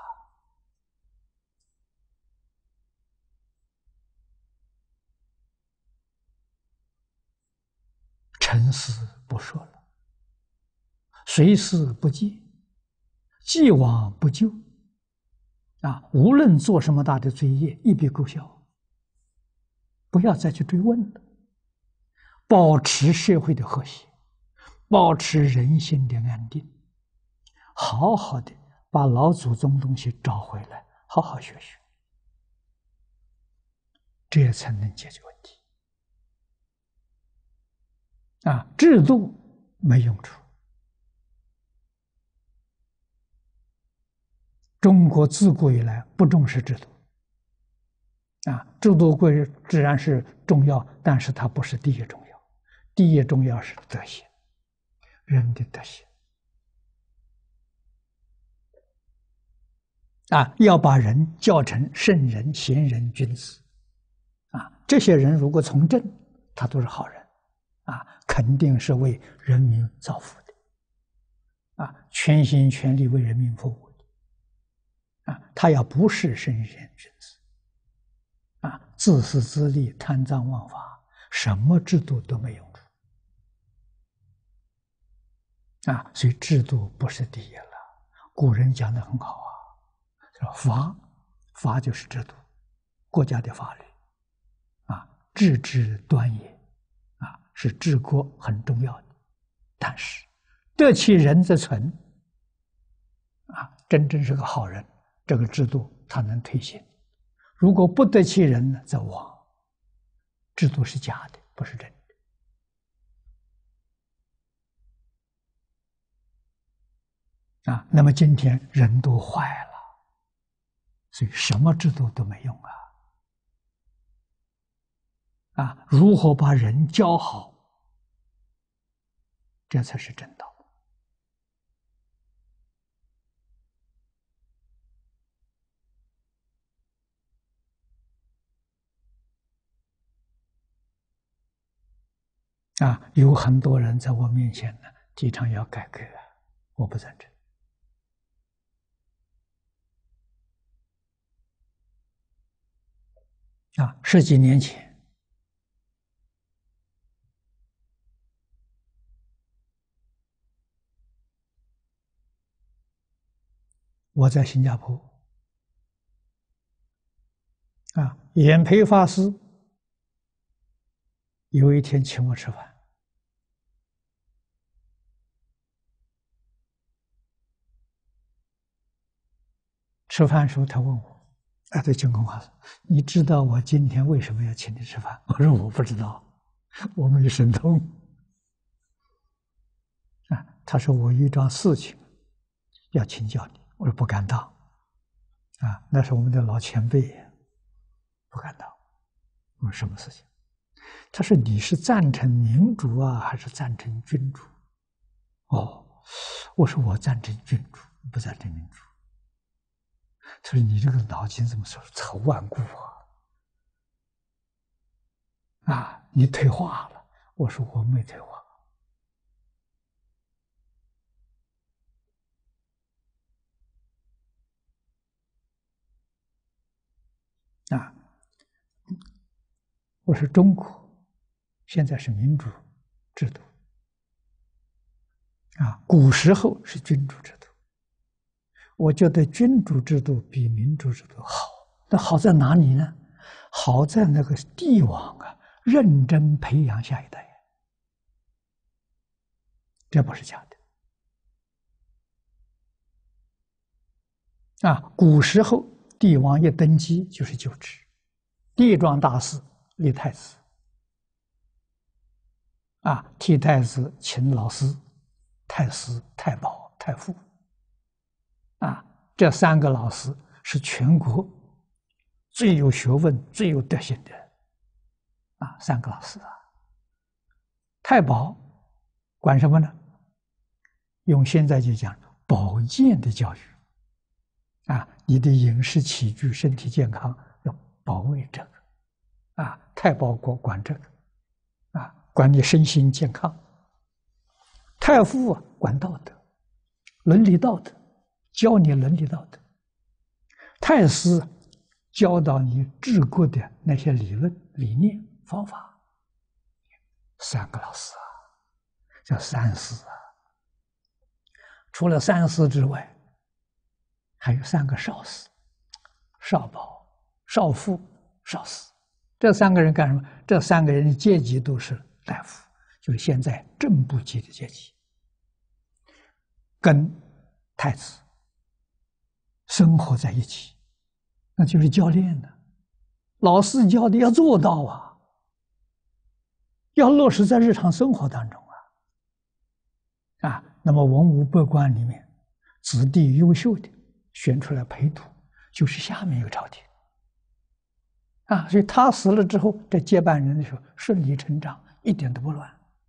S1: 尘事不说了，随事不记。既往不咎，啊，无论做什么大的罪业，一笔勾销，不要再去追问了。保持社会的和谐，保持人心的安定，好好的把老祖宗东西找回来，好好学学，这才能解决问题。啊，制度没用处。中国自古以来不重视制度， 啊，制度贵自然是重要，但是它不是第一重要，第一重要是德行，人的德行。啊，要把人教成圣人、贤人、君子，啊，这些人如果从政，他都是好人，啊，肯定是为人民造福的，啊，全心全力为人民服务的，啊，他要不是圣贤君子，啊，自私自利、贪赃枉法，什么制度都没用处，啊，所以制度不是第一了。古人讲的很好啊。法，法就是制度，国家的法律，啊，治之端也，啊，是治国很重要的。但是得其人则存，啊，真正是个好人，这个制度它能推行；如果不得其人呢，则亡。制度是假的，不是真的。啊，那么今天人都坏了。所以什么制度都没用啊！啊，如何把人教好，这才是正道。啊，有很多人在我面前呢，提倡要改革，我不赞成。啊，十几年前，我在新加坡，啊，演培法师有一天请我吃饭，吃饭时候他问我。哎，对，净空法师，你知道我今天为什么要请你吃饭？我说我不知道，我没神通。啊，他说我有一桩事情要请教你，我说不敢当。啊，那是我们的老前辈，不敢当。我说什么事情？他说你是赞成民主啊，还是赞成君主？哦，我说我赞成君主，不赞成民主。他说你这个脑筋怎么说臭顽固啊？啊，你退化了。我说我没退化。啊，我说中国现在是民主制度，啊，古时候是君主制度。我觉得君主制度比民主制度好。那好在哪里呢？好在那个帝王啊，认真培养下一代，这不是假的。啊，古时候帝王一登基就是就职，地壮大事立太子，啊，替太子请老师、太师、太保、太傅，啊，这三个老师是全国最有学问、最有德行的，啊，三个老师啊。太保管什么呢？用现在就讲保健的教育，啊，你的饮食起居、身体健康要保卫这个，啊，太保管管这个，啊，管你身心健康。太傅啊，管道德、伦理道德，教你伦理道德。太师教导你治国的那些理论、理念、方法。三个老师啊，叫三师啊。除了三师之外，还有三个少师：少保、少傅、少师。这三个人干什么？这三个人的阶级都是大夫，就是现在正部级的阶级，跟太子生活在一起，那就是教练呢。老师教的要做到啊，要落实在日常生活当中啊。啊，那么文武百官里面，子弟优秀的选出来陪读，就是下面一个朝廷。 啊，所以他死了之后，这接班人的时候顺理成章，一点都不乱。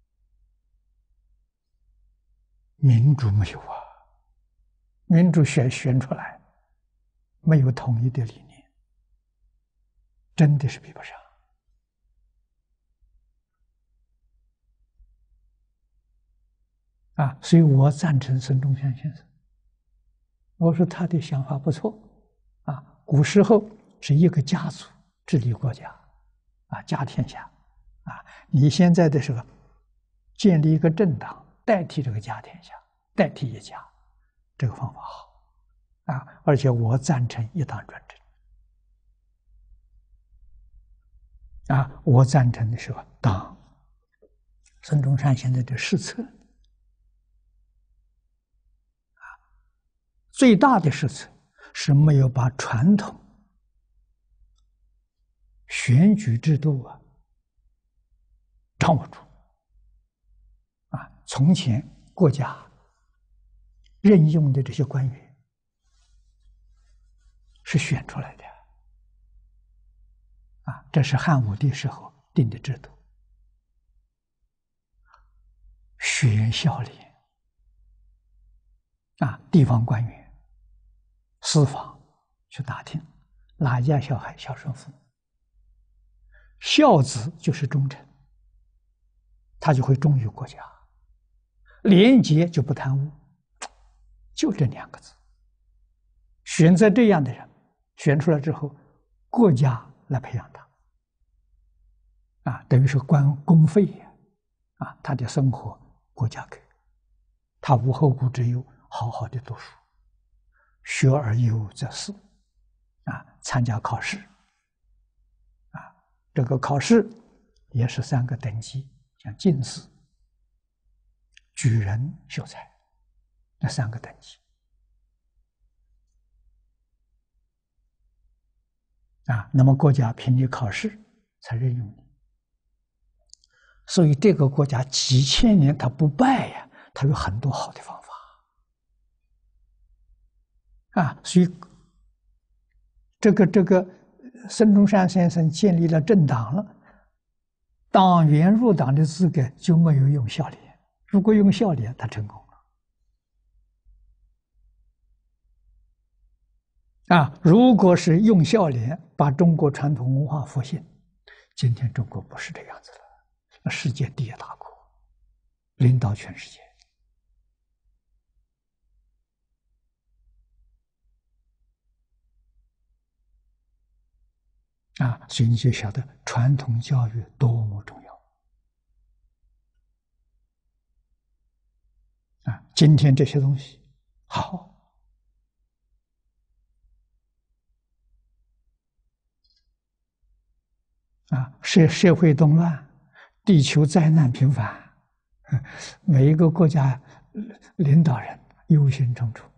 S1: 民主没有啊，民主选选出来，没有统一的理念，真的是比不上。啊，所以我赞成孙中山先生。我说他的想法不错。啊，古时候是一个家族治理国家，啊，家天下。啊，你现在的时候建立一个政党代替这个家天下，代替一家，这个方法好。啊，而且我赞成一党专政。啊，我赞成的是吧？党孙中山现在的失策。最大的失策是没有把传统选举制度啊掌握住。啊，从前国家任用的这些官员是选出来的。啊，这是汉武帝时候定的制度，选孝廉。啊，地方官员。私访去打听哪家小孩孝顺父母，孝子就是忠诚，他就会忠于国家，廉洁就不贪污，就这两个字。选择这样的人，选出来之后，国家来培养他，啊，等于是关公费呀，啊，他的生活国家给，他无后顾之忧，好好的读书。学而优则仕，啊，参加考试，啊，这个考试也是三个等级，像进士、举人、秀才，这三个等级。啊，那么国家凭你考试才任用你，所以这个国家几千年它不败呀，它有很多好的方法。啊，所以这个这个孙中山先生建立了政党了，党员入党的资格就没有用孝廉，如果用孝廉，他成功了。啊，如果是用孝廉把中国传统文化复兴，今天中国不是这样子了，世界第一大国，领导全世界。啊，所以你就晓得传统教育多么重要。啊，今天这些东西好。啊，社社会动乱，地球灾难频繁，每一个国家领导人忧心忡忡。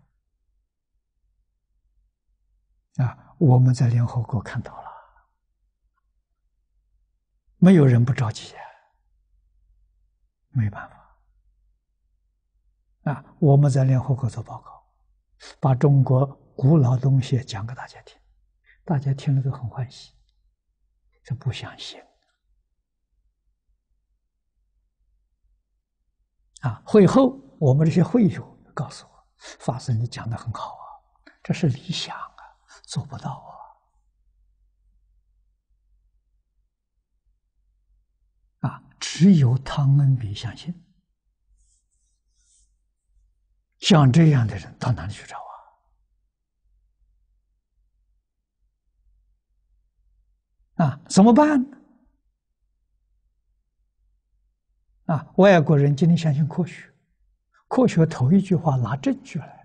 S1: 啊，我们在联合国看到了。没有人不着急呀，没办法。啊，我们在联合国做报告，把中国古老东西讲给大家听，大家听了都很欢喜，这不相信。啊，会后我们这些会友告诉我，法师你讲的很好啊，这是理想啊，做不到啊。啊，只有汤恩比相信。像这样的人到哪里去找啊？啊，怎么办呢？啊，外国人今天相信科学，科学头一句话拿证据来，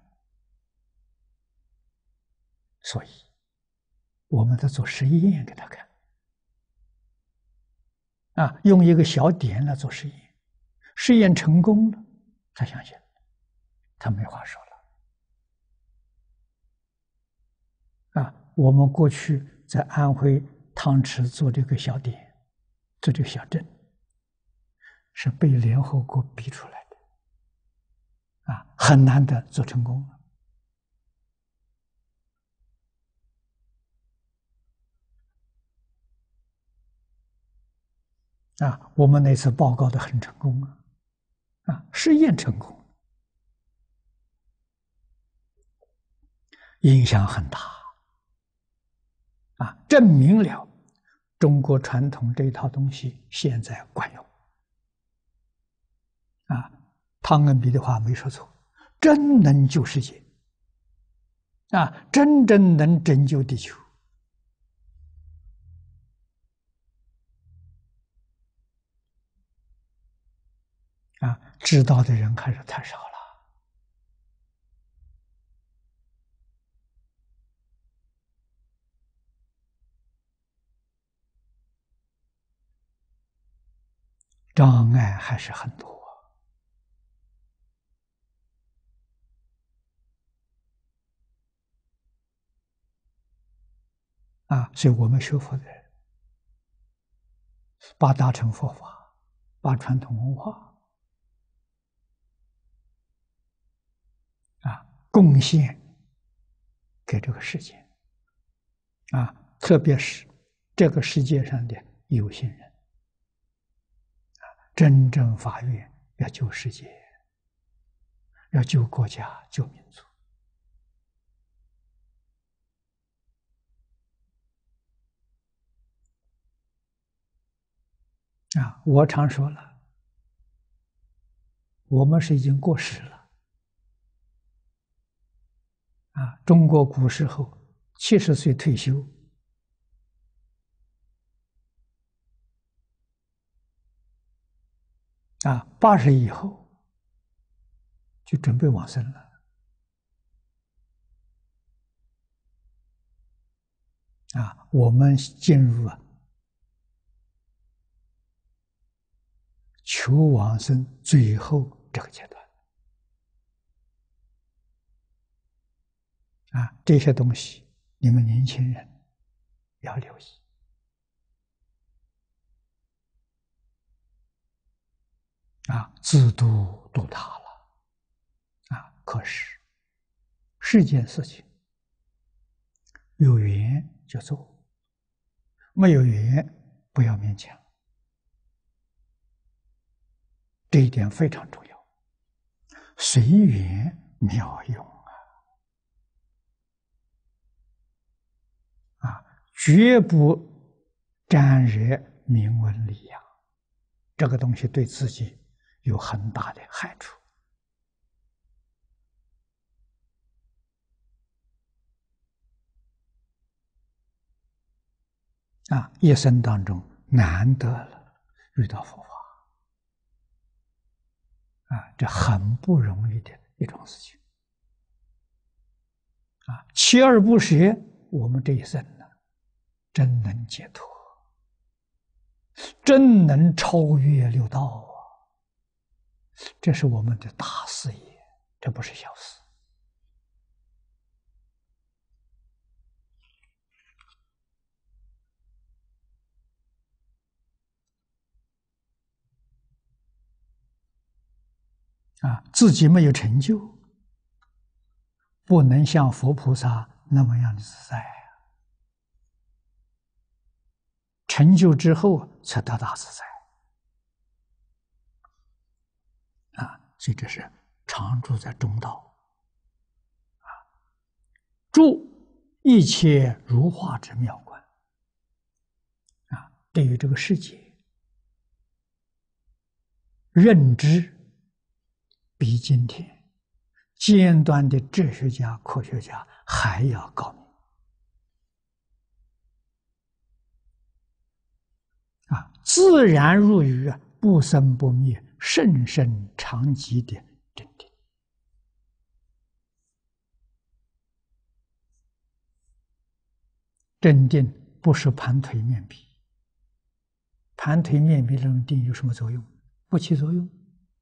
S1: 所以我们在做实验给他看。啊，用一个小点来做实验，实验成功了，他相信，他没话说了。啊，我们过去在安徽汤池做这个小点，做这个小镇，是被联合国逼出来的，啊，很难得做成功了。 啊，我们那次报告的很成功啊，啊，试验成功，影响很大，啊，证明了中国传统这一套东西现在管用。啊，汤恩比的话没说错，真能救世界，啊，真正能拯救地球。啊，知道的人还是太少了。障碍还是很多啊，所以我们学佛的人，把大乘佛法，把传统文化啊贡献给这个世界啊，特别是这个世界上的有心人啊，真正发愿要救世界，要救国家，救民族。啊，我常说了，我们是已经过时了。啊，中国古时候七十岁退休，啊，八十以后就准备往生了。啊，我们进入啊求往生最后这个阶段。啊，这些东西你们年轻人要留意。啊，自度度他了。啊，可是世间事情有缘就做，没有缘不要勉强，这一点非常重要。随缘妙用啊！啊，绝不沾惹名闻利养，这个东西对自己有很大的害处。啊，一生当中难得了遇到佛法，啊，这很不容易的一种事情。啊，锲而不舍，我们这一生呢，真能解脱，真能超越六道啊！这是我们的大事业，这不是小事。啊，自己没有成就，不能像佛菩萨那么样的自在啊。成就之后才得大自在。啊，所以这是常住在中道。啊，住一切如化之妙观。啊，对于这个世界认知比今天尖端的哲学家、科学家还要高明。啊，自然入于不生不灭、甚深长寂的真谛。真定不是盘腿面壁，盘腿面壁那种定有什么作用？不起作用。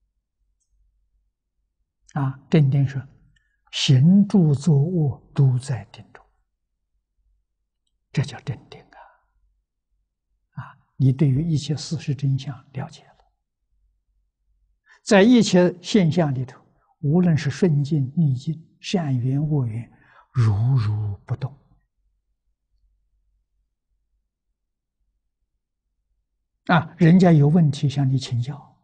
S1: 啊，真定是行住坐卧都在定中，这叫真定啊！啊，你对于一切事实真相了解了，在一切现象里头，无论是顺境逆境、善缘恶缘，如如不动。 啊，人家有问题向你请教，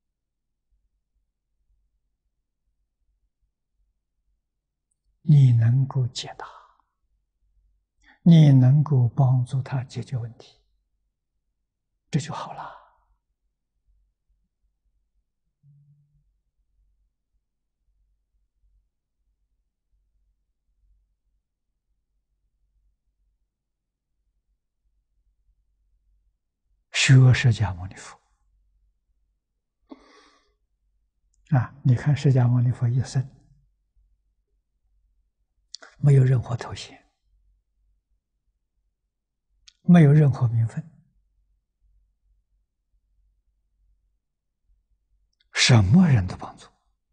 S1: 你能够解答，你能够帮助他解决问题，这就好了。学释迦牟尼佛啊，你看释迦牟尼佛一生没有任何头衔，没有任何名分，什么人都帮助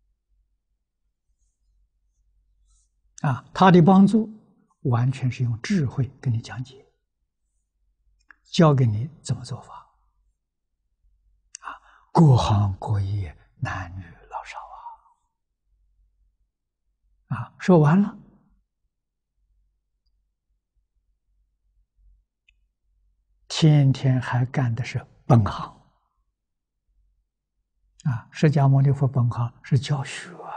S1: 啊，他的帮助完全是用智慧跟你讲解，教给你怎么做法啊，各行各业，男女老少啊，啊，说完了，天天还干的是本行啊，释迦牟尼佛本行是教学啊，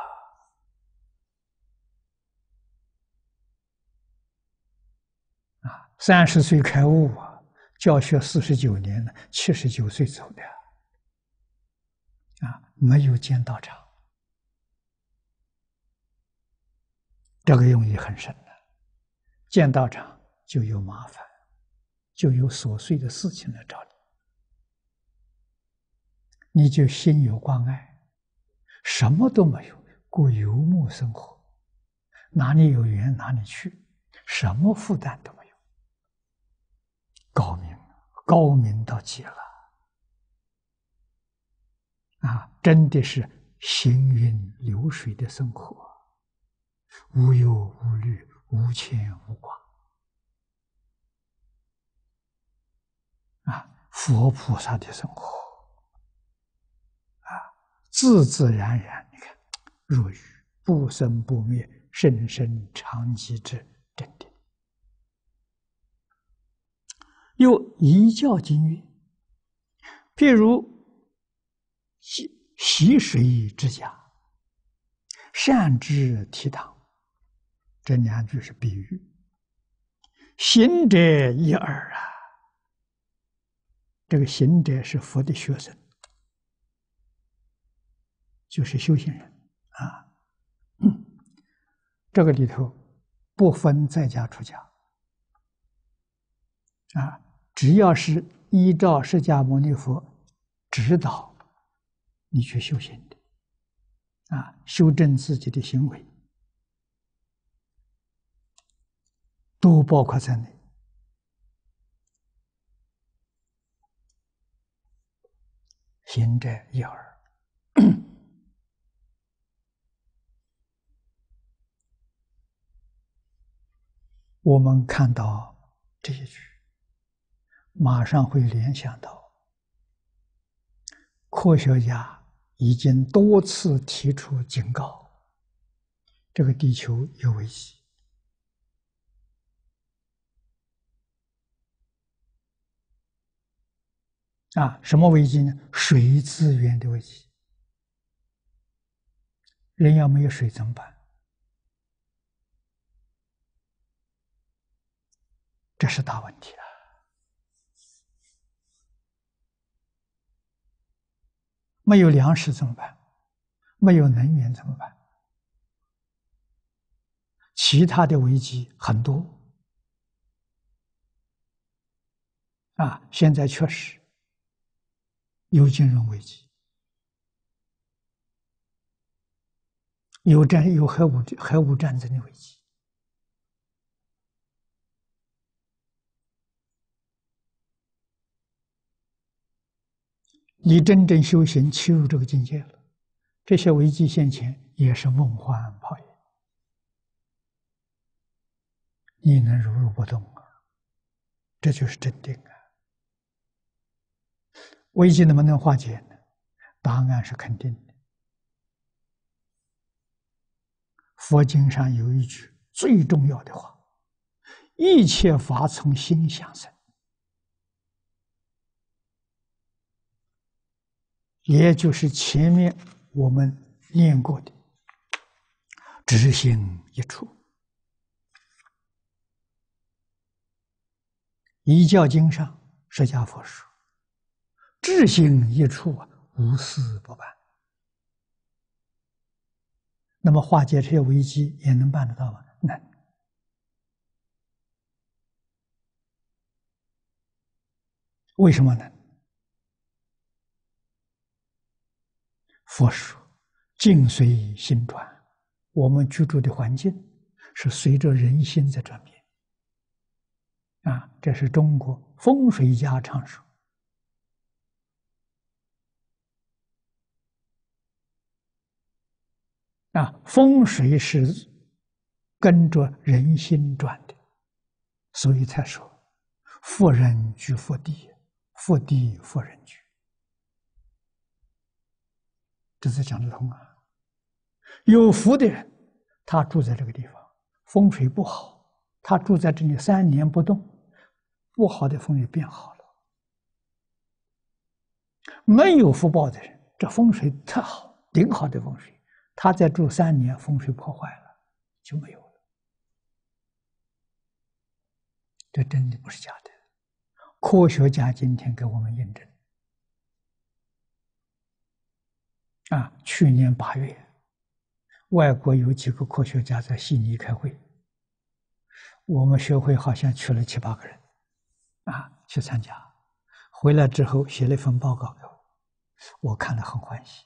S1: 啊，三十岁开悟啊，教学四十九年了，七十九岁走的啊，没有见道场，这个用意很深的，见道场就有麻烦，就有琐碎的事情来找你，你就心有关爱，什么都没有，过游牧生活，哪里有缘哪里去，什么负担都没有，高明，高明到极了啊！真的是行云流水的生活，无忧无虑，无牵无挂啊！佛菩萨的生活啊，自自然然，你看，入于不生不灭、甚深长寂之真谛。又一教经曰：譬如洗洗水之家，善之提堂。这两句是比喻。行者一耳啊，这个行者是佛的学生，就是修行人啊。嗯，这个里头不分在家出家啊，只要是依照释迦牟尼佛指导你去修行的啊，修正自己的行为，都包括在内。行者一耳，我们看到这一句，马上会联想到科学家已经多次提出警告，这个地球有危机啊！什么危机呢？水资源的危机。人要没有水怎么办？这是大问题了。没有粮食怎么办？没有能源怎么办？其他的危机很多啊！现在确实有金融危机，有战有核武核武战争的危机。你真正修行切入这个境界了，这些危机现前也是梦幻泡影，你能如如不动啊？这就是真定啊！危机能不能化解呢？答案是肯定的。佛经上有一句最重要的话：一切法从心想生。 也就是前面我们念过的知行一处。一教经上，释迦佛说：“知行一处啊，无私不办。”那么化解这些危机也能办得到吗？能。为什么能？佛说：“境随心转。”我们居住的环境是随着人心在转变。啊，这是中国风水家常说。啊，风水是跟着人心转的，所以才说福人居福地，福地福人居。这才讲得通啊！有福的人，他住在这个地方，风水不好，他住在这里三年不动，不好的风水变好了。没有福报的人，这风水特好，顶好的风水，他再住三年，风水破坏了，就没有了。这真的不是假的，科学家今天给我们验证。啊，去年八月，外国有几个科学家在悉尼开会，我们学会好像去了七八个人，啊，去参加，回来之后写了一份报告给我，我看了很欢喜。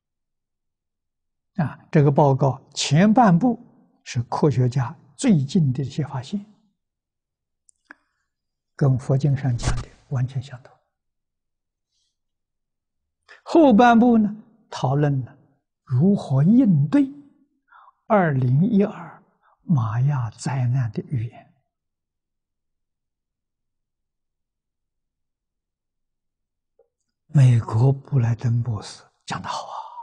S1: 啊，这个报告前半部是科学家最近的一些发现，跟佛经上讲的完全相同。后半部呢，讨论了如何应对二零一二玛雅灾难的预言。美国布莱登博士讲得好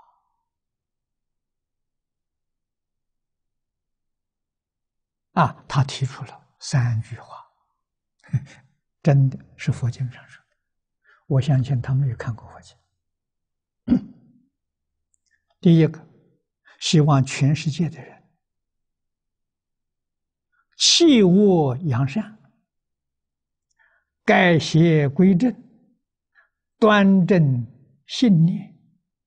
S1: 啊！啊，他提出了三句话，真的是佛经上说的。我相信他没有看过佛经。第一个，希望全世界的人弃恶扬善，改邪归正，端正信念，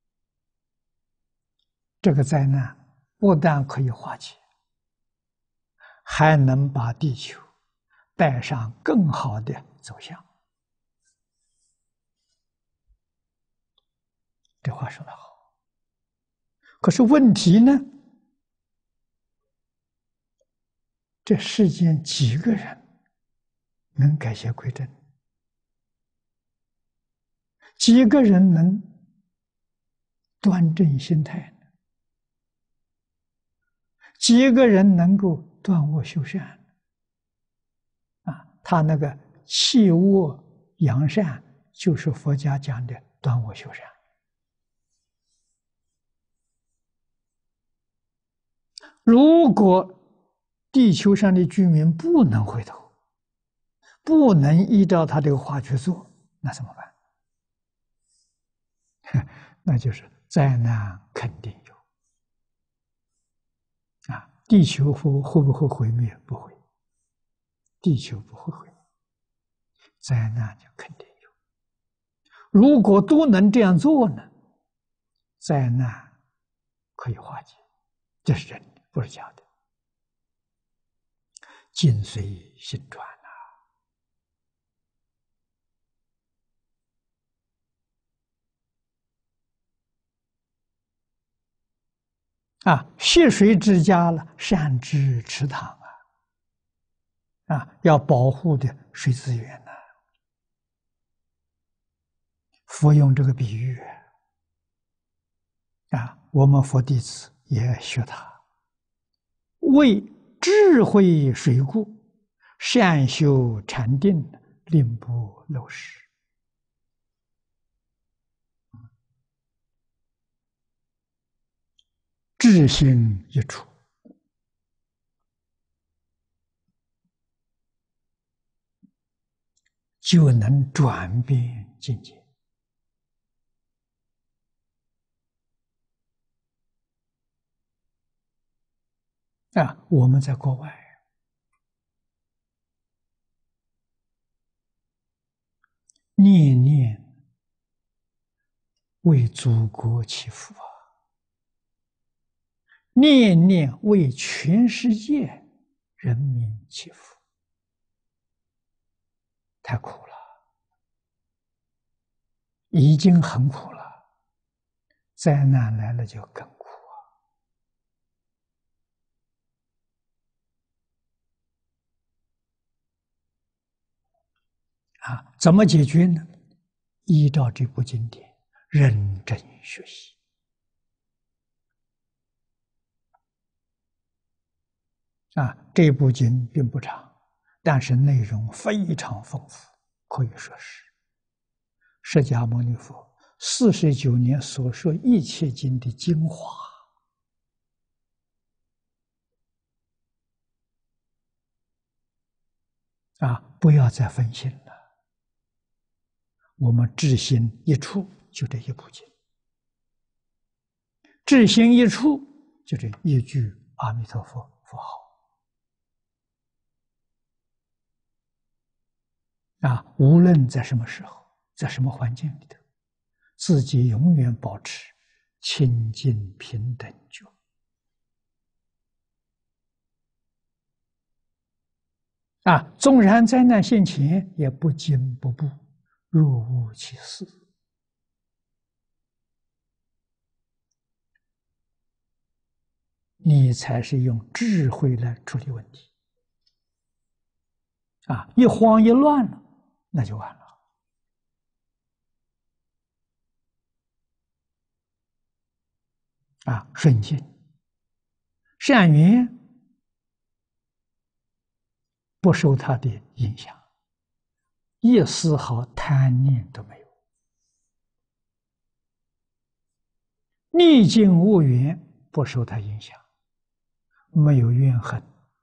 S1: 这个灾难不但可以化解，还能把地球带上更好的走向。这话说得好。可是问题呢？这世间几个人能改邪归正？几个人能端正心态呢？几个人能够断恶修善？啊，他那个弃恶扬善，就是佛家讲的断恶修善。如果地球上的居民不能回头，不能依照他这个话去做，那怎么办？那就是灾难肯定有啊！地球会会不会毁灭？不会，地球不会毁灭，灾难就肯定有。如果都能这样做呢，灾难可以化解，这是真的，不是假的。境随心转啊！啊，溪水之家了，善知池塘啊！啊，要保护的水资源呢、啊。佛用这个比喻啊，我们佛弟子也学他，为智慧水故，善修禅定，令不漏失。智心一处，就能转变境界。 啊，我们在国外念念为祖国祈福啊，念念为全世界人民祈福，太苦了，已经很苦了，灾难来了就更苦啊！啊，怎么解决呢？依照这部经典，认真学习。啊，这部经并不长，但是内容非常丰富，可以说是释迦牟尼佛四十九年所说一切经的精华。啊，不要再分心了。我们至心一处，就这一部经；至心一处，就这一句阿弥陀佛佛号。啊，无论在什么时候，在什么环境里头，自己永远保持清净平等觉。啊，纵然灾难现前，也不惊不怖，若无其事。你才是用智慧来处理问题。啊，一慌一乱了，那就完了。啊，顺境、善缘不受它的影响，一丝毫贪念都没有。逆境无缘不受它影响，没有怨恨，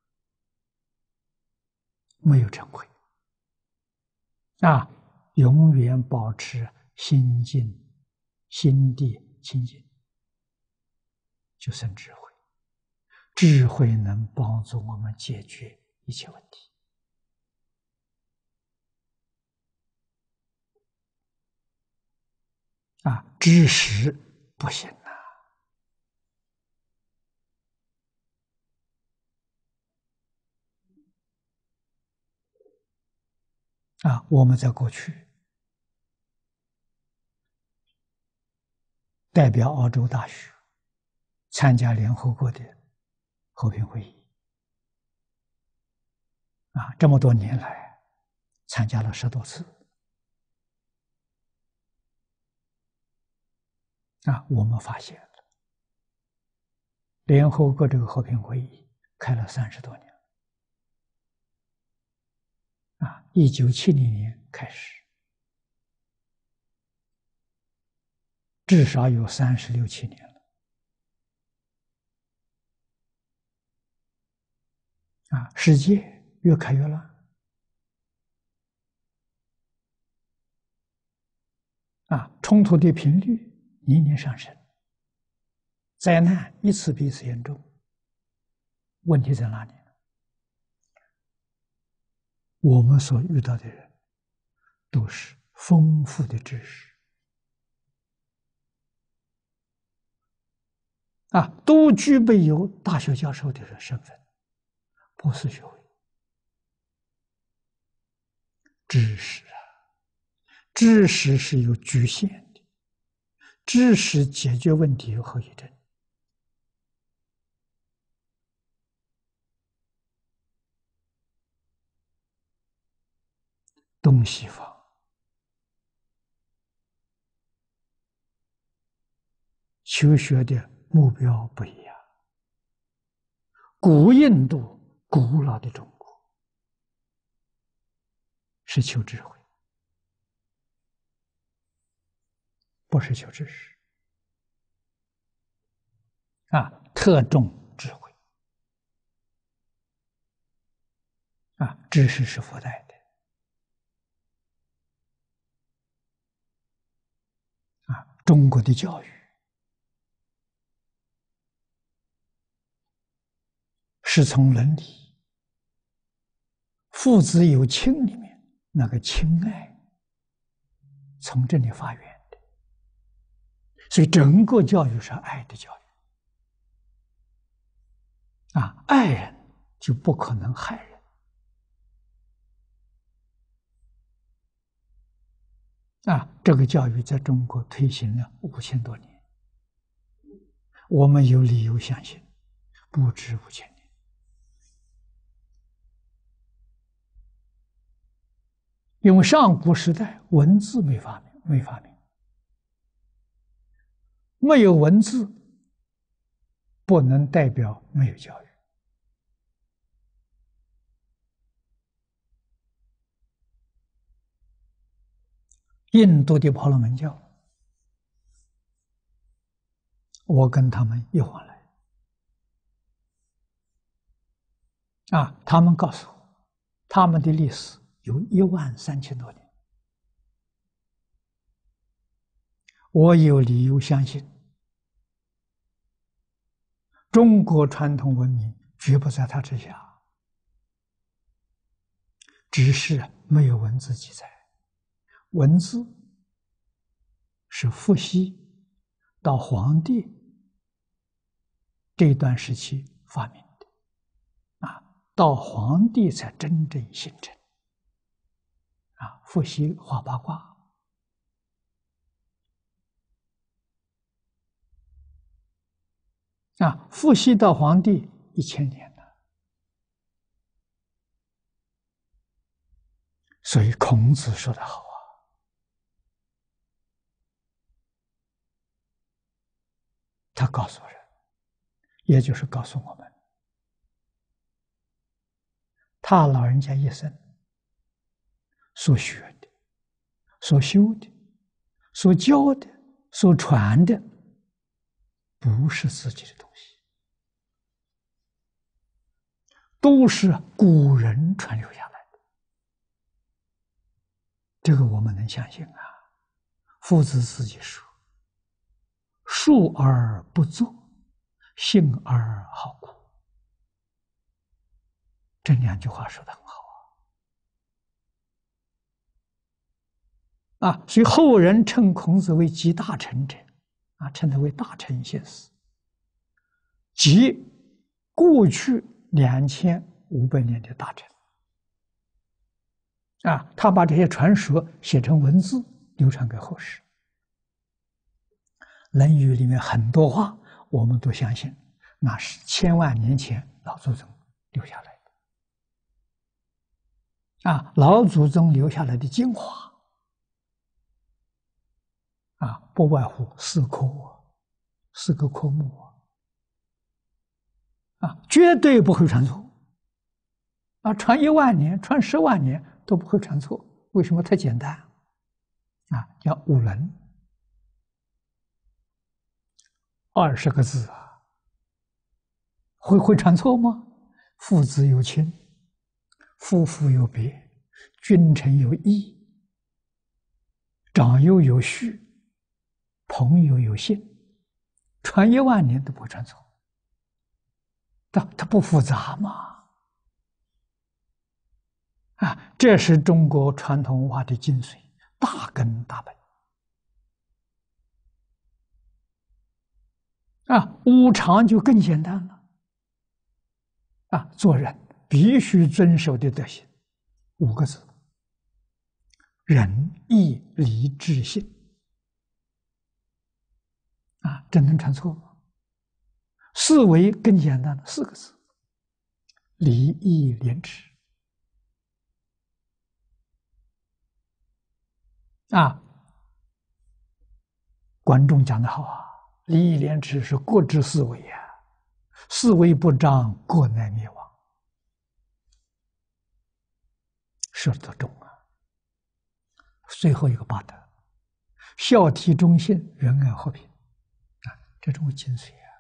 S1: 没有嗔恚，啊，永远保持心静、心地清净，就生智慧。智慧能帮助我们解决一切问题。啊，知识不行啊！啊，我们在过去代表澳洲大学参加联合国的和平会议，啊，这么多年来参加了十多次。啊，我们发现了联合国这个和平会议开了三十多年。啊，一九七零年开始，至少有三十六七年了。啊，世界越开越乱。啊，冲突的频率年年上升，灾难一次比一次严重。问题在哪里呢？我们所遇到的人都是丰富的知识，啊，都具备有大学教授的身份，博士学位。知识啊，知识是有局限的，知识解决问题有后遗症。东西方求学的目标不一样。古印度古老的中国是求智慧，不是求知识。啊，特重智慧。啊，知识是附带的。啊，中国的教育是从伦理、父子有亲里面那个亲爱从这里发源的，所以整个教育是爱的教育啊，爱人就不可能害人啊。这个教育在中国推行了五千多年，我们有理由相信不止五千年。因为上古时代文字没发明，没发明，没有文字，不能代表没有教育。印度的婆罗门教，我跟他们有往来啊，他们告诉我，他们的历史有一万三千多年。我有理由相信，中国传统文明绝不在他之下，只是没有文字记载。文字是伏羲到黄帝这段时期发明的，啊，到黄帝才真正形成。啊，伏羲画八卦，啊，伏羲到黄帝一千年了，所以孔子说得好啊，他告诉人，也就是告诉我们，他老人家一生所学的、所修的、所教的、所传的，不是自己的东西，都是古人传留下来的。这个我们能相信啊？夫子自己说：“述而不作，信而好古。”这两句话说得很好啊！啊，所以后人称孔子为集大成者，啊，称他为大成先师，集过去两千五百年的大成。啊，他把这些传说写成文字，流传给后世。《论语》里面很多话，我们都相信，那是千万年前老祖宗留下来的。啊，老祖宗留下来的精华，啊，不外乎四科，四个科目，啊，绝对不会传错。啊，传一万年，传十万年都不会传错。为什么？太简单。啊，叫五伦，二十个字啊，会会传错吗？父子有亲，夫妇有别，君臣有义，长幼有序，朋友有信，传一万年都不会传错。它它不复杂吗？啊，这是中国传统文化的精髓，大根大本。啊，五常就更简单了。啊，做人必须遵守的德行，五个字：仁义礼智信。啊，这能传错吗？四维更简单了，四个字：礼义廉耻。啊，观众讲得好啊，礼义廉耻是国之四维啊，四维不张，国难灭亡。说得重啊。最后一个八德：孝悌忠信，仁爱和平。啊，这种精髓啊，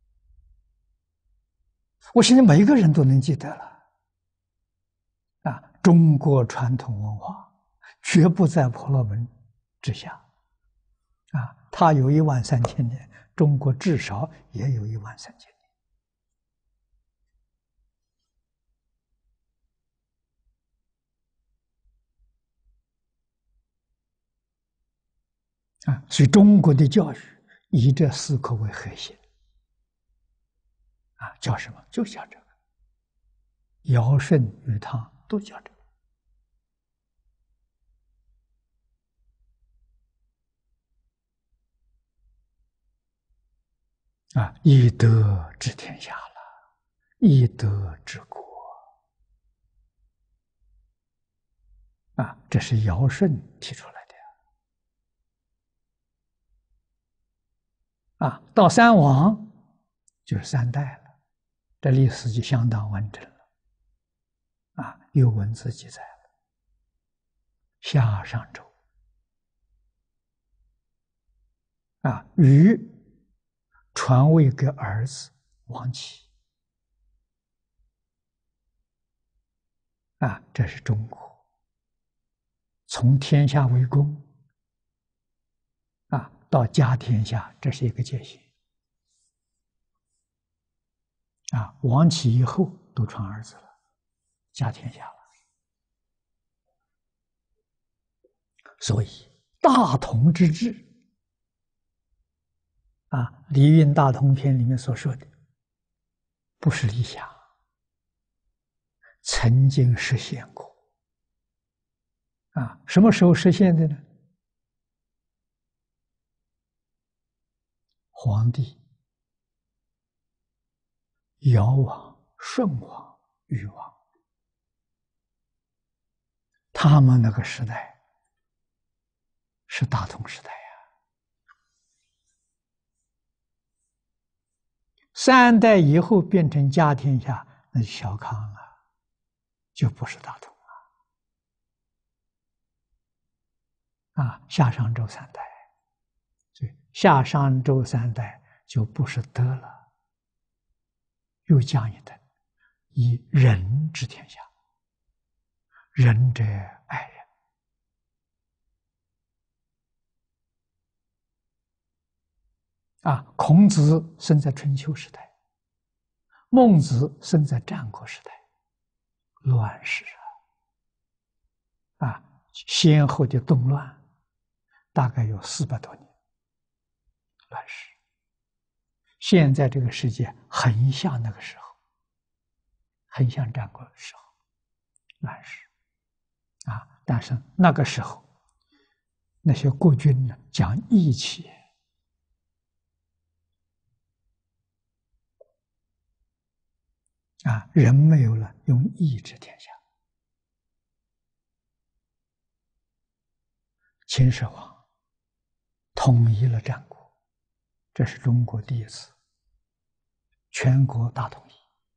S1: 我现在每一个人都能记得了。啊，中国传统文化绝不在婆罗门之下。啊，它有一万三千年，中国至少也有一万三千年。 啊，所以中国的教育以这四科为核心啊，叫什么？就叫这个，尧舜禹汤都叫这个啊，以德治天下了，以德治国啊，这是尧舜提出来的啊。到三王就是三代了，这历史就相当完整了啊，有文字记载了。夏商周啊，禹传位给儿子王启啊，这是中国从天下为公啊到家天下，这是一个界限啊。王启以后都传儿子了，家天下了。所以大同之治啊，《礼运大同篇》里面所说的，不是理想，曾经实现过啊。什么时候实现的呢？黄帝、尧王、舜王、禹王，他们那个时代是大同时代呀。三代以后变成家天下，那就小康了，就不是大同了啊。夏商周三代，对，夏商周三代就不是德了，又降一等，以仁治天下。仁者爱人啊。孔子生在春秋时代，孟子生在战国时代，乱世啊，啊，先后的动乱大概有四百多年，乱世。现在这个世界很像那个时候，很像战国的时候，乱世啊。但是那个时候，那些国君呢讲义气啊，人没有了，用义治天下。秦始皇统一了战国，这是中国第一次全国大统一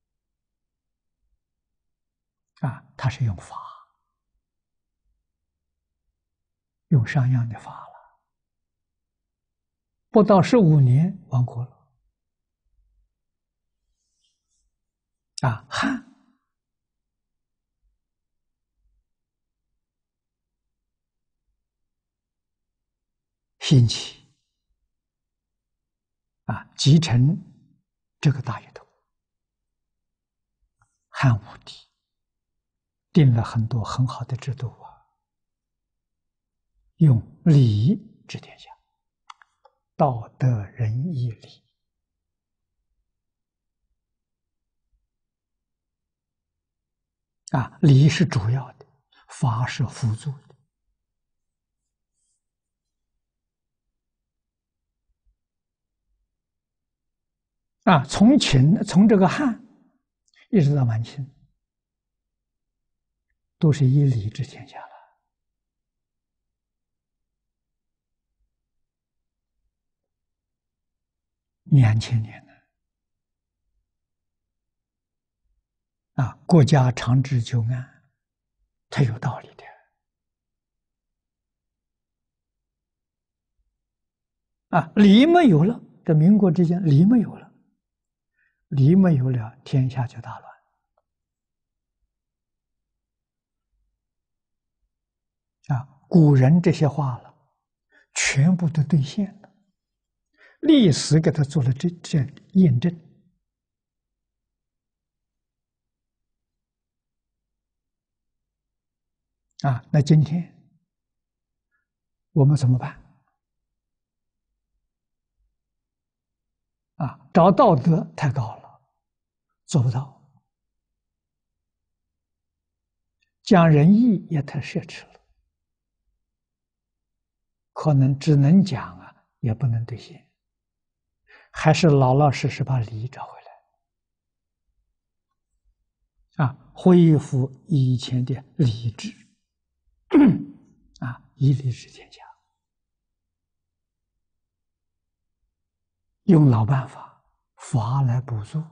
S1: 啊。他是用法，用商鞅的法了，不到十五年亡国了啊。汉兴起啊，继承这个大一统。汉武帝定了很多很好的制度啊，用礼治天下，道德仁义礼啊，礼是主要的，法是辅助的啊。从秦从这个汉一直到满清，都是以礼治天下了。两千年了啊，国家长治久安，它有道理的啊。礼没有了，这民国之间礼没有了，礼没有了，天下就大乱啊。古人这些话了，全部都兑现了，历史给他做了这这验证啊。那今天我们怎么办？ 啊，找道德太高了，做不到；讲仁义也太奢侈了，可能只能讲啊，也不能兑现。还是老老实实把礼找回来，啊，恢复以前的礼制，啊，以礼治天下，用老办法，法来补助，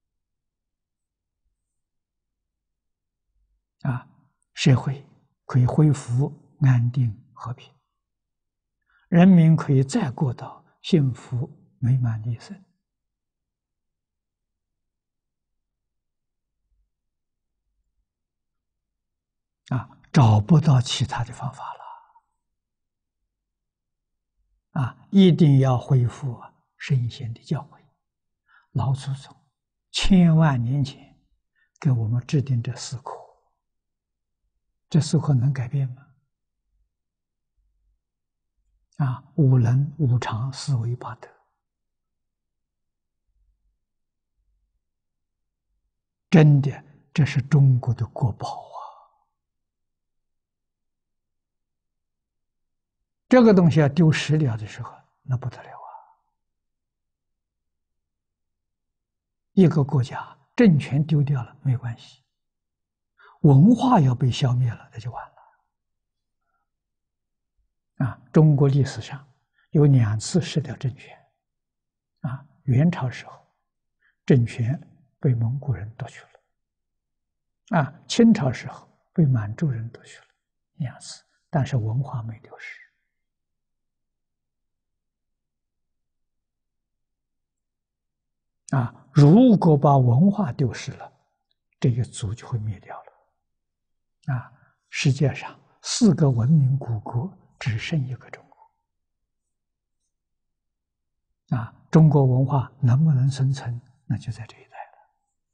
S1: 啊，社会可以恢复安定和平，人民可以再过到幸福美满的一生。啊，找不到其他的方法了。啊，一定要恢复啊圣贤的教诲，老祖宗千万年前给我们制定这四科，这四科能改变吗？啊，五能、五常、四维、八德，真的，这是中国的国宝啊！这个东西要丢失了的时候，那不得了啊！一个国家政权丢掉了没关系，文化要被消灭了，那就完了。啊，中国历史上有两次失掉政权。啊，元朝时候，政权被蒙古人夺去了。啊，清朝时候被满洲人夺去了，两次，但是文化没丢失。啊，如果把文化丢失了，这个族就会灭掉了。啊，世界上四个文明古国只剩一个中国。啊，中国文化能不能生存，那就在这一代了。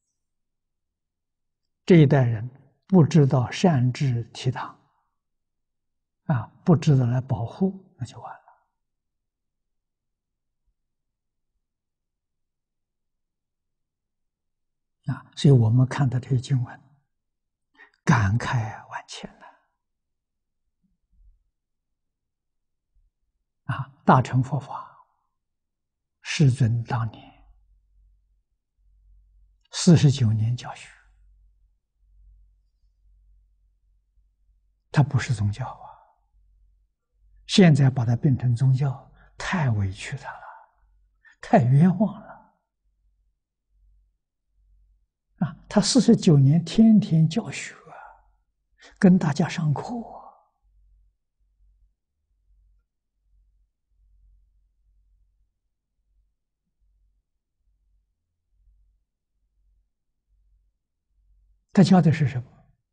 S1: 这一代人不知道善治提倡，啊，不知道来保护，那就完了。啊，所以我们看到这些经文，感慨万千了。啊，大乘佛法，世尊当年四十九年教学，它不是宗教啊。现在把它变成宗教，太委屈他了，太冤枉了。啊，他四十九年天天教学，跟大家上课，他教的是什么？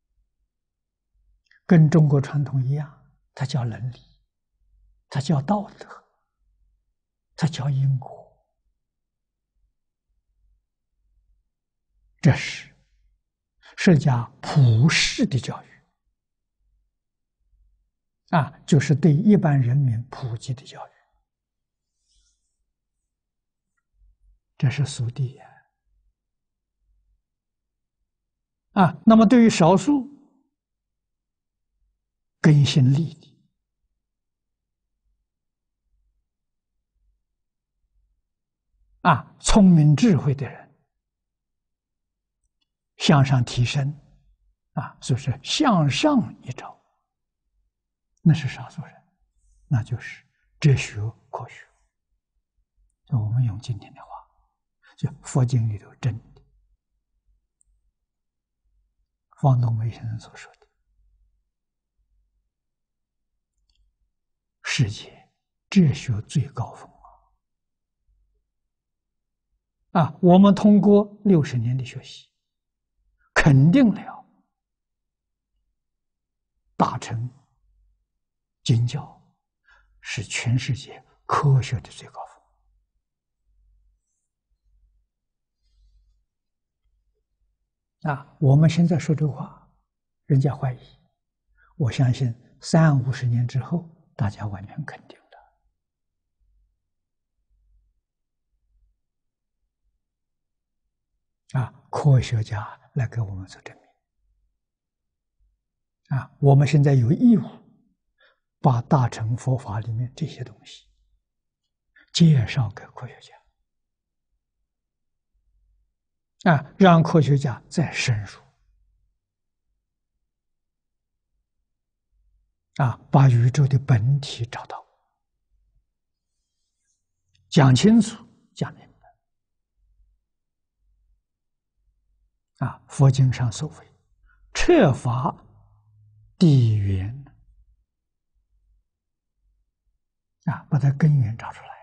S1: 跟中国传统一样，他教伦理，他教道德，他教因果。这是释迦普世的教育。啊，就是对一般人民普及的教育，这是俗谛呀。啊，那么对于少数根性利的，啊，聪明智慧的人，向上提升，啊，就是向上一招，那是少数人，那就是哲学科学。就我们用今天的话，就佛经里头真的，方东梅先生所说的，世界哲学最高峰啊！啊，我们通过六十年的学习，肯定了大乘经教是全世界科学的最高峰。啊，我们现在说这话，人家怀疑，我相信三五十年之后，大家完全肯定的。 啊，科学家来给我们做证明。啊，我们现在有义务把大乘佛法里面这些东西介绍给科学家，啊，让科学家再深入，啊，把宇宙的本体找到，讲清楚，讲明白。啊，佛经上所谓“彻法地源”，啊，把它根源找出来。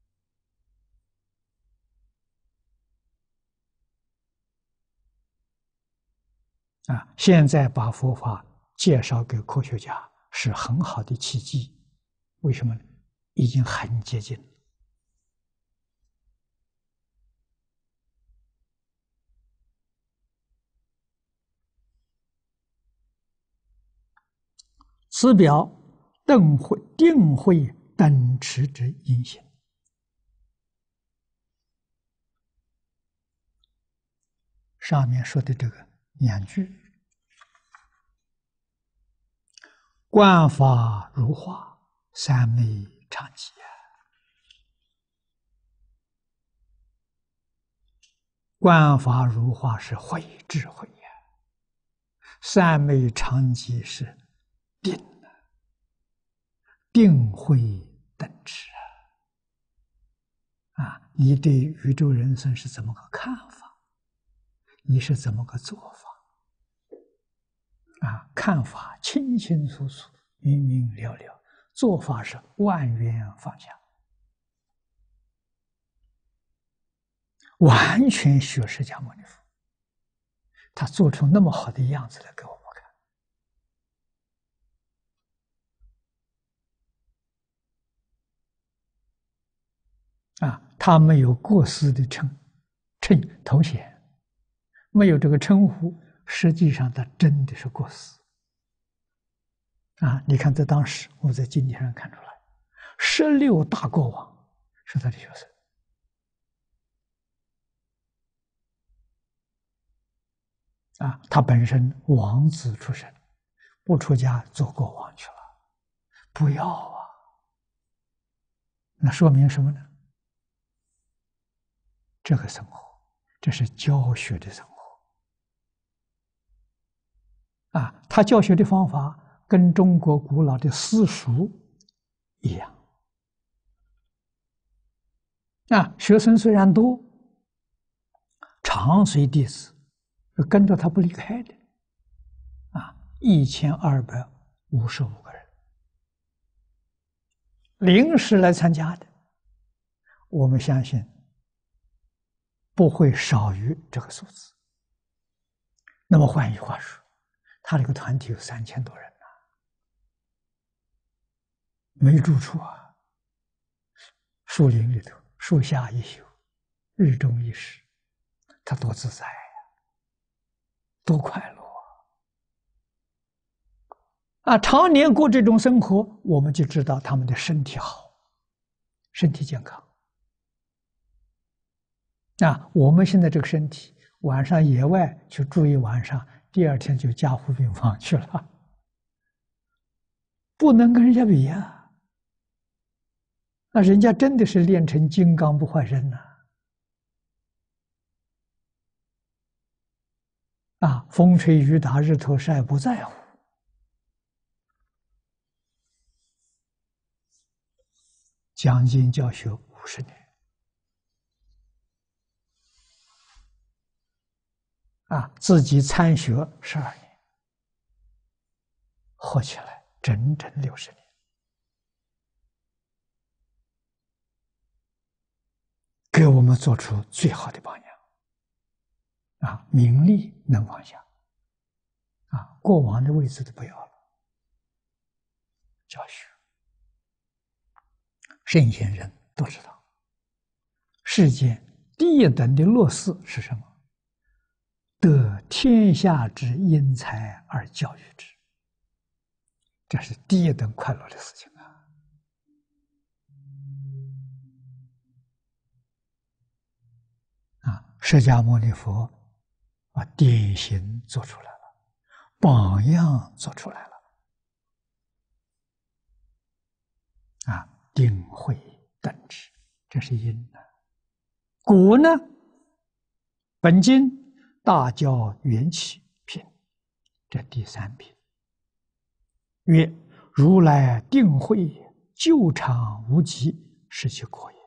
S1: 啊，现在把佛法介绍给科学家是很好的契机，为什么呢？已经很接近了。此表定慧定慧等持之因行。上面说的这个两句，观法如画，三昧常寂啊。观法如画是慧智慧呀，三昧常寂是定啊，定慧等持啊。啊，你对宇宙人生是怎么个看法？你是怎么个做法？啊，看法清清楚楚、明明了了，做法是万缘放下，完全学释迦牟尼佛，他做出那么好的样子来给我们看。啊，他没有过失的称称头衔，没有这个称呼，实际上他真的是过失。啊，你看在当时，我在经典上看出来，十六大国王是他的学生。啊，他本身王子出身，不出家做国王去了，不要啊！那说明什么呢？这个生活，这是教学的生活。啊，他教学的方法跟中国古老的私塾一样。啊，学生虽然多，常随弟子是跟着他不离开的。啊，一千二百五十五个人，临时来参加的，我们相信不会少于这个数字。那么换句话说，他这个团体有三千多人呐、啊，没住处啊，树林里头，树下一宿，日中一时，他多自在呀、啊，多快乐啊！啊，常年过这种生活，我们就知道他们的身体好，身体健康。啊，我们现在这个身体，晚上野外去住一晚上，第二天就加护病房去了，不能跟人家比呀、啊。那人家真的是练成金刚不坏身呐！啊，风吹雨打日头晒不在乎。讲经教学五十年，啊，自己参学十二年，合起来整整六十年，给我们做出最好的榜样。啊，名利能放下，啊，过往的位置都不要了。教学，圣贤人都知道，世间第一等的乐事是什么？得天下之英才而教育之，这是第一等快乐的事情啊！啊， 释迦牟尼佛把典型做出来了，榜样做出来了。啊，定慧等持，这是因呢。果呢？本经大教缘起品，这第三品曰：如来定慧究常无极，是其果也。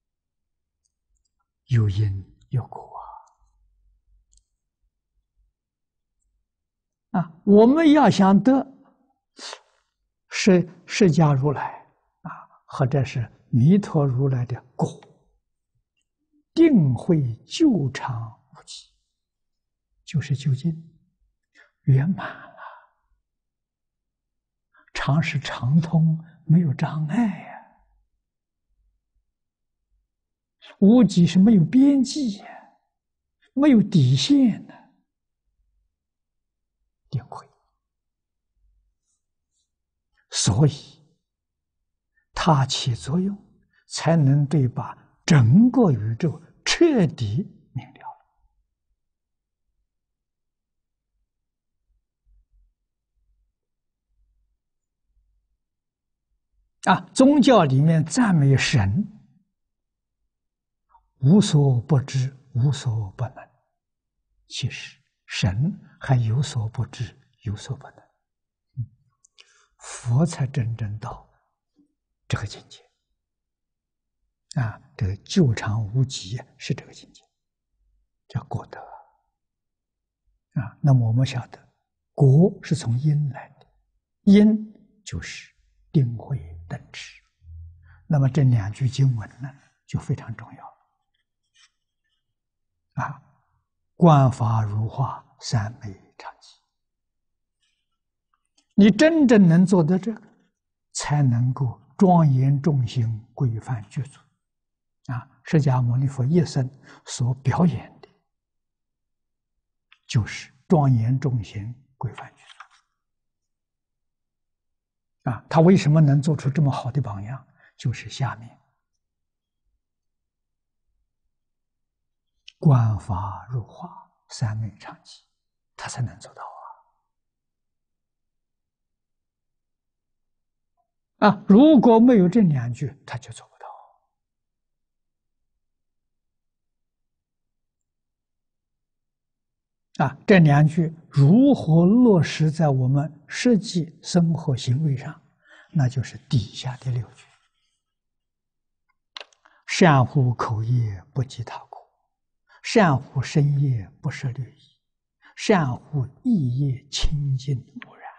S1: 有因有果啊！啊，我们要想得释释迦如来啊，或者是弥陀如来的果，定慧究常无极，就是究竟圆满了，常是常通，没有障碍呀、啊。无极是没有边际呀、啊，没有底线的、啊。定慧，所以它起作用，才能对把整个宇宙彻底明了。啊，宗教里面赞美神，无所不知，无所不能。其实神还有所不知，有所不能。佛才真正到这个境界。啊，这个究常无极是这个境界，叫果德。啊，那么我们晓得，果是从因来的，因就是定慧等持。那么这两句经文呢，就非常重要。啊，观法如画，三昧常寂。你真正能做到这个，才能够庄严众生，规范具足。啊，释迦牟尼佛一生所表演的，就是庄严众生，规范具足。啊，他为什么能做出这么好的榜样？就是下面观法如画，三昧常寂，他才能做到啊！啊，如果没有这两句，他就做不到。啊，这两句如何落实在我们实际生活行为上？那就是底下的六句：善护口业，不计他过；善护身业，不涉律仪；善护意业，清净无染。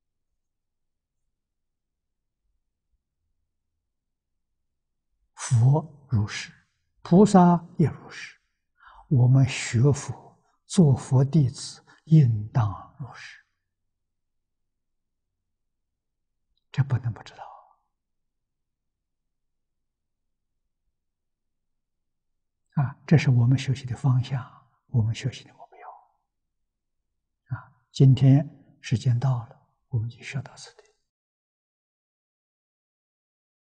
S1: 佛如是，菩萨也如是。我们学佛做佛弟子，应当如是。这不能不知道。啊，这是我们学习的方向，我们学习的目标。啊，今天时间到了，我们就学到此地。